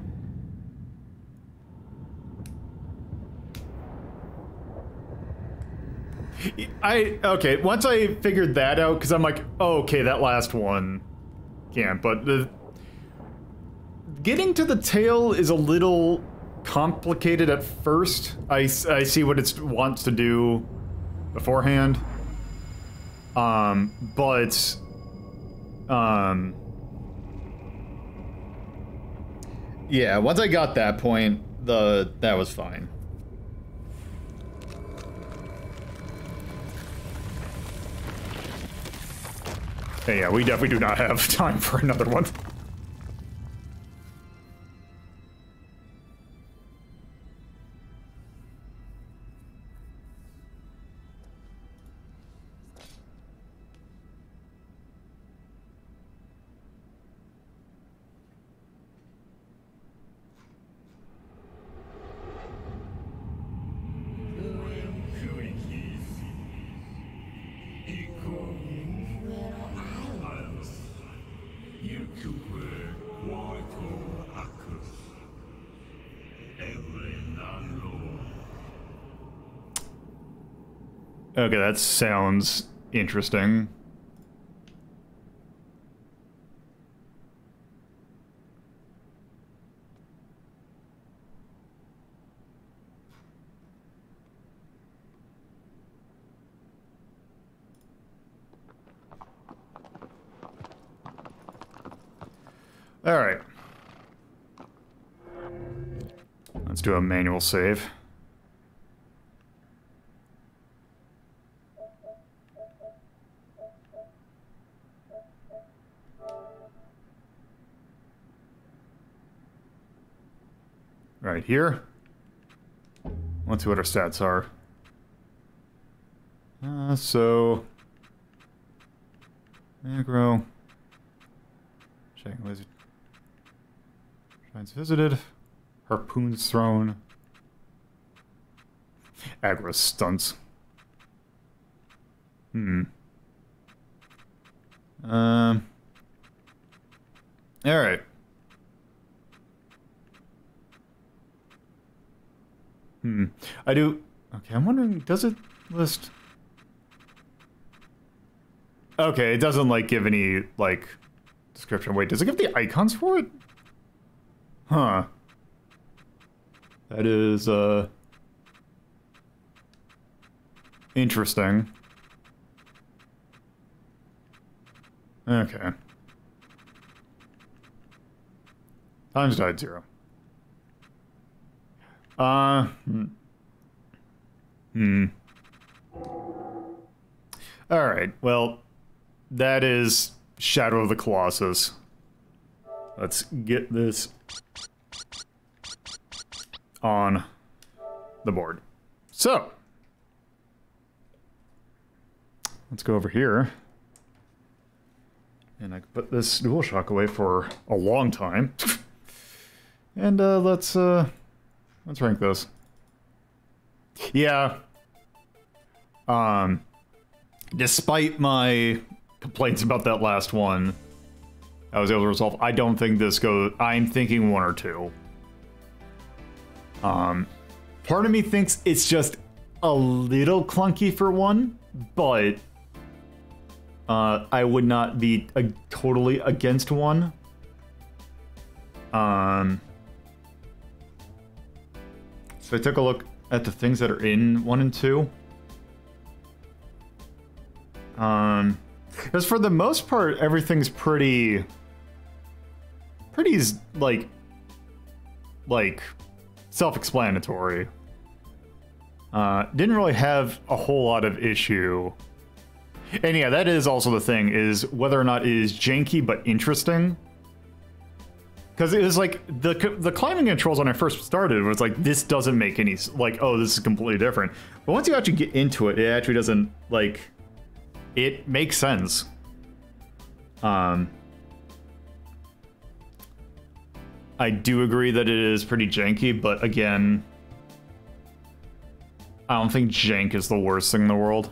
I, okay, once I figured that out, because I'm like, oh, okay, that last one can't, but the... Getting to the tail is a little complicated at first. I, I see what it wants to do beforehand. Um, but... Um... Yeah, once I got that point, the that was fine. Hey, yeah, we definitely do not have time for another one. Okay, that sounds interesting. All right. Let's do a manual save. Right here. Let's see what our stats are. Uh, so... Aggro. Checking wizard. Shrines visited. Harpoons thrown. Aggro stunts. Hmm. Um... Alright. Hmm. I do... Okay, I'm wondering, does it list... Okay, it doesn't, like, give any, like, description. Wait, does it give the icons for it? Huh. That is, uh... interesting. Okay. Times died zero. Uh, hmm. Hmm. Alright, well, that is Shadow of the Colossus. Let's get this on the board. So, let's go over here. And I can put this DualShock away for a long time. And, uh, let's, uh... Let's rank this. Yeah. Um, despite my complaints about that last one, I was able to resolve. I don't think this goes... I'm thinking one or two. Um, part of me thinks it's just a little clunky for one, but uh, I would not be uh, totally against one. Um, so I took a look at the things that are in one and two. Um, because for the most part, everything's pretty, pretty like, like self-explanatory. Uh, didn't really have a whole lot of issue. And yeah, that is also the thing, is whether or not it is janky but interesting. Because it was like, the the climbing controls when I first started was like, this doesn't make any, like, oh, this is completely different. But once you actually get into it, it actually doesn't, like, it makes sense. Um, I do agree that it is pretty janky, but again, I don't think jank is the worst thing in the world.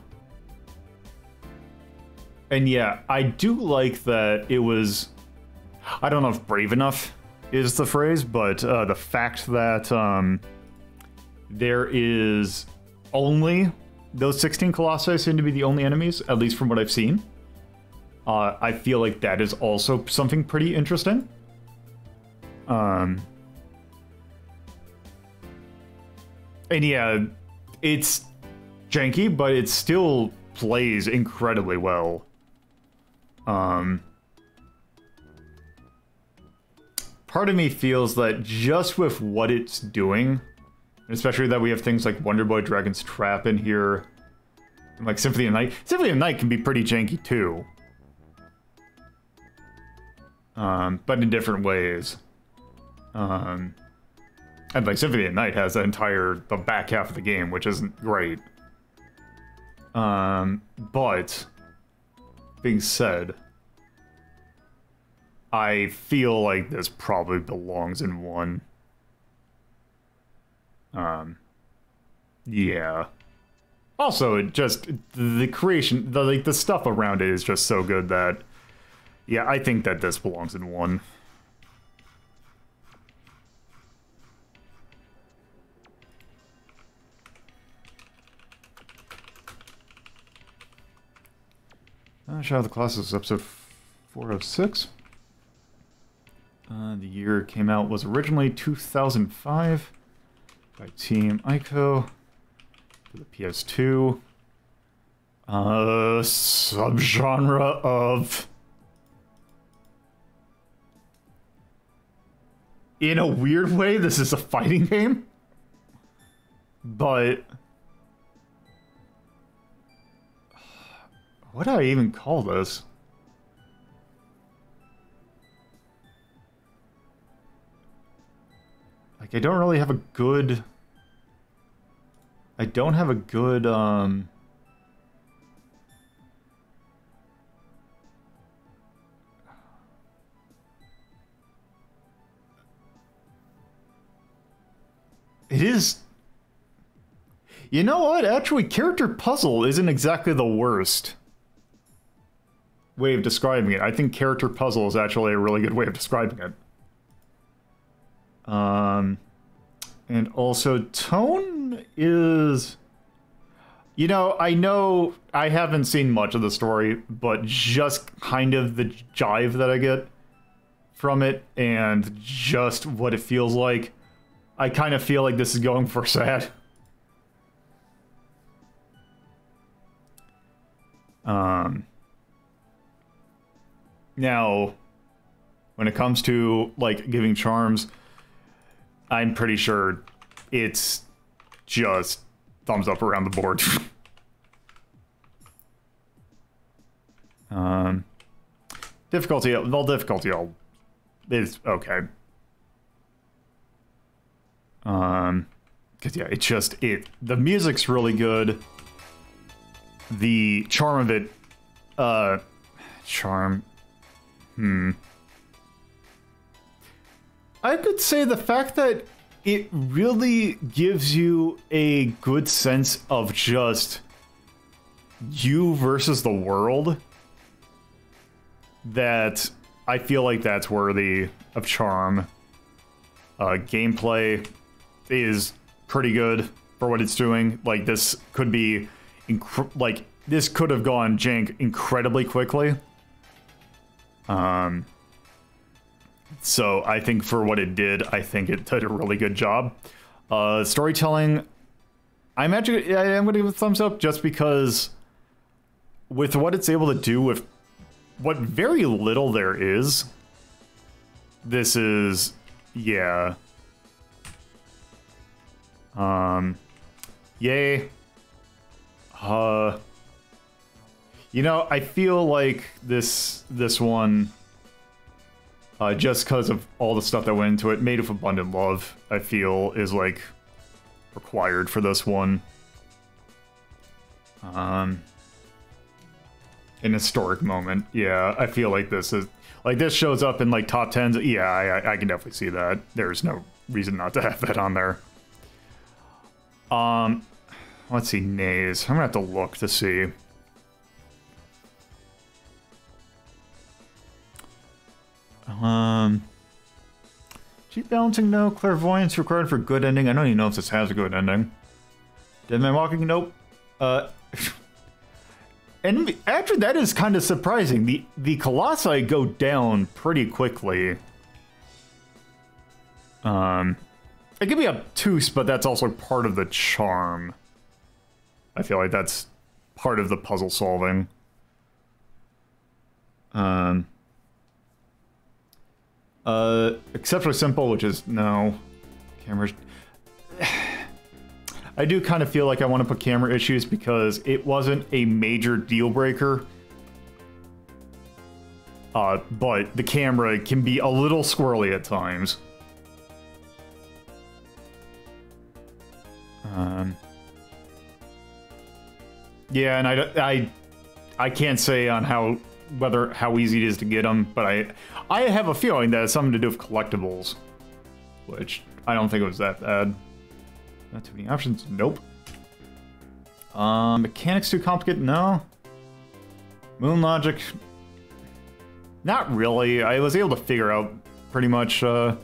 And yeah, I do like that it was, I don't know if brave enough is the phrase, but uh, the fact that um, there is only those sixteen Colossi seem to be the only enemies, at least from what I've seen. Uh, I feel like that is also something pretty interesting. Um, and yeah, it's janky, but it still plays incredibly well. Um, part of me feels that just with what it's doing, especially that we have things like Wonder Boy Dragon's Trap in here, and like Symphony of Night. Symphony of Night can be pretty janky too. Um, but in different ways. Um, and like Symphony of Night has the entire, the back half of the game, which isn't great. Um, but, being said, I feel like this probably belongs in one. Um, yeah. Also, it just, the creation, the, like, the stuff around it is just so good that, yeah, I think that this belongs in one. Uh, Shadow of the Colossus, episode four oh six. Uh, the year it came out was originally two thousand five by Team Ico for the P S two. Uh, subgenre of... In a weird way, this is a fighting game. But... what do I even call this? Like, I don't really have a good... I don't have a good, um... It is... You know what? Actually, character puzzle isn't exactly the worst way of describing it. I think character puzzle is actually a really good way of describing it. Um, and also tone is, you know, I know I haven't seen much of the story, but just kind of the jive that I get from it and just what it feels like, I kind of feel like this is going for sad. Um, now, when it comes to, like, giving charms, I'm pretty sure it's just thumbs up around the board. um, difficulty, well, difficulty all is okay. Um, cause yeah, it's just, it, the music's really good. The charm of it, uh, charm, hmm. I could say the fact that it really gives you a good sense of just you versus the world, that I feel like that's worthy of charm. Uh, gameplay, is pretty good for what it's doing. Like, this could be, inc like, this could have gone jank incredibly quickly. Um, so I think for what it did, I think it did a really good job. Uh, storytelling, I imagine I'm going to give it a thumbs up just because with what it's able to do with what very little there is, this is, yeah. Um, yay. Uh, you know, I feel like this, this one, uh, just because of all the stuff that went into it, Made with Abundant Love, I feel is like required for this one. Um, an historic moment. Yeah, I feel like this is, like this shows up in like top tens. Yeah, I, I can definitely see that. There's no reason not to have that on there. Um, let's see, nays. I'm gonna have to look to see. Um, cheap balancing, no. Clairvoyance required for good ending. I don't even know if this has a good ending. Dead Man Walking, nope. Uh, and actually, that is kind of surprising. The the Colossi go down pretty quickly. Um, it could be obtuse, but that's also part of the charm. I feel like that's part of the puzzle solving. Um. Uh, exceptionally simple, which is no. Cameras. I do kind of feel like I want to put camera issues because it wasn't a major deal breaker. Uh, but the camera can be a little squirrely at times. Um. Yeah, and I, I, I can't say on how whether how easy it is to get them, but I I have a feeling that it's something to do with collectibles, which I don't think it was that bad. Not too many options. Nope. Um, mechanics too complicated? No. Moon logic? Not really. I was able to figure out pretty much. Uh,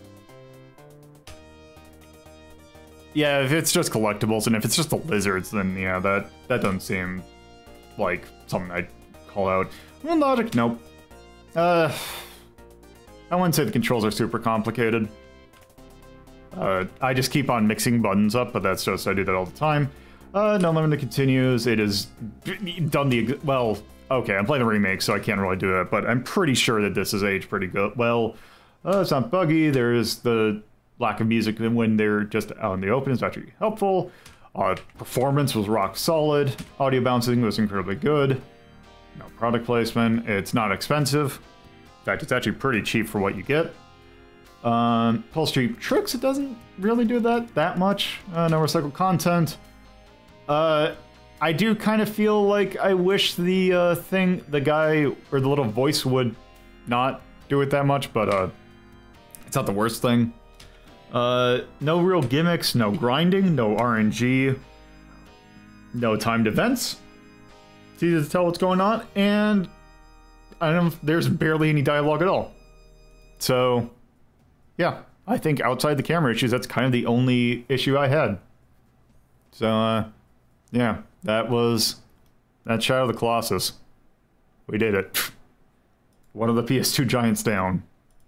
yeah, if it's just collectibles and if it's just the lizards, then yeah, that that doesn't seem like something I'd call out. Moon logic? Nope. Uh, I wouldn't say the controls are super complicated. Uh, I just keep on mixing buttons up, but that's just, I do that all the time. Uh, no limit continues. It is done the, well, okay, I'm playing the remake, so I can't really do that, but I'm pretty sure that this is aged pretty good. Well, uh, it's not buggy. There's the lack of music when they're just out in the open is actually helpful. Uh, performance was rock solid. Audio bouncing was incredibly good. No product placement. It's not expensive. In fact, it's actually pretty cheap for what you get. Um, Pulse Street Tricks, it doesn't really do that that much. Uh, no recycled content. Uh, I do kind of feel like I wish the uh, thing, the guy or the little voice would not do it that much, but uh, it's not the worst thing. Uh, no real gimmicks, no grinding, no R N G, no timed events. It's easy to tell what's going on, and I don't. There's barely any dialogue at all. So, yeah, I think outside the camera issues, that's kind of the only issue I had. So, uh, yeah, that was that Shadow of the Colossus. We did it. One of the P S two giants down.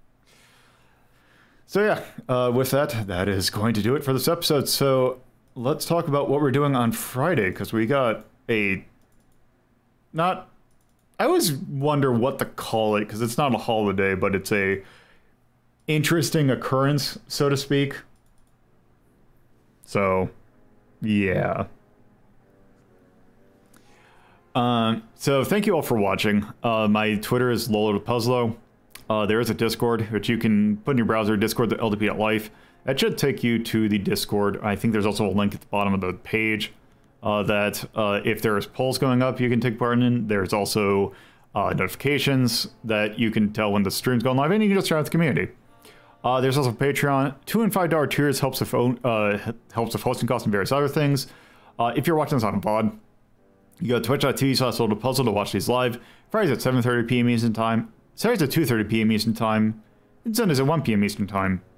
So yeah, uh, with that, that is going to do it for this episode. So let's talk about what we're doing on Friday, because we got a not. I always wonder what to call it, because it's not a holiday, but it's a interesting occurrence, so to speak. So, yeah. Um, so thank you all for watching. Uh, my Twitter is LoloThePuzzlo. Uh, there is a Discord, which you can put in your browser, discord dot L D P dot life. That should take you to the Discord. I think there's also a link at the bottom of the page uh, that uh, if there's polls going up, you can take part in. There's also uh, notifications that you can tell when the stream's going live, and you can just share out the community. Uh, there's also Patreon. Two and five dollar tiers helps with uh, helps with hosting costs and various other things. Uh, if you're watching this on a V O D, you go to twitch dot T V slash LoloThePuzzlo to watch these live. Fridays at seven thirty p m Eastern Time. Saturdays at two thirty p m Eastern Time. And Sundays at one p m Eastern Time.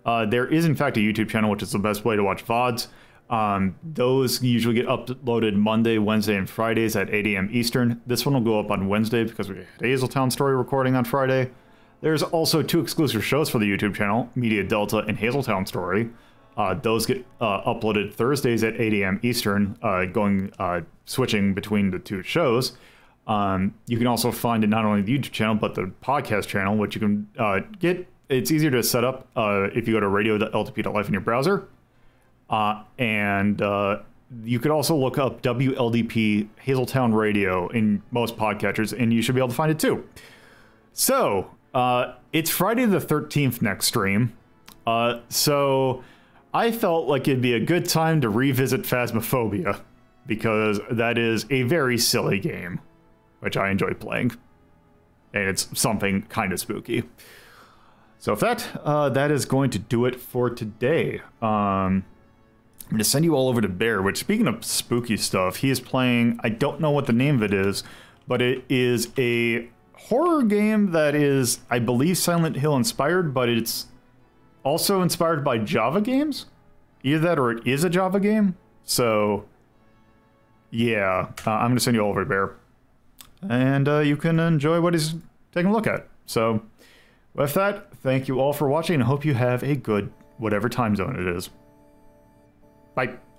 Uh, there is, in fact, a YouTube channel, which is the best way to watch V O Ds. Um, those usually get uploaded Monday, Wednesday, and Fridays at eight A M Eastern. This one will go up on Wednesday because we had Hazeltown Story recording on Friday. There's also two exclusive shows for the YouTube channel, Media Delta and Hazeltown Story. Uh, those get uh, uploaded Thursdays at eight A M Eastern, uh, going uh, switching between the two shows. Um, you can also find it not only the YouTube channel, but the podcast channel, which you can uh, get. It's easier to set up uh, if you go to radio dot L T P dot life in your browser. Uh, and uh, you could also look up W L D P Hazeltown Radio in most podcatchers, and you should be able to find it too. So, uh, it's Friday the thirteenth next stream. Uh, so, I felt like it'd be a good time to revisit Phasmophobia, because that is a very silly game, which I enjoy playing. And it's something kind of spooky. So, if that, uh, that is going to do it for today. Um... I'm going to send you all over to Bear, which, speaking of spooky stuff, he is playing, I don't know what the name of it is, but it is a horror game that is, I believe, Silent Hill inspired, but it's also inspired by Java games? Either that or it is a Java game. So, yeah, uh, I'm going to send you all over to Bear. And uh, you can enjoy what he's taking a look at. So, with that, thank you all for watching, and I hope you have a good whatever time zone it is. Bye.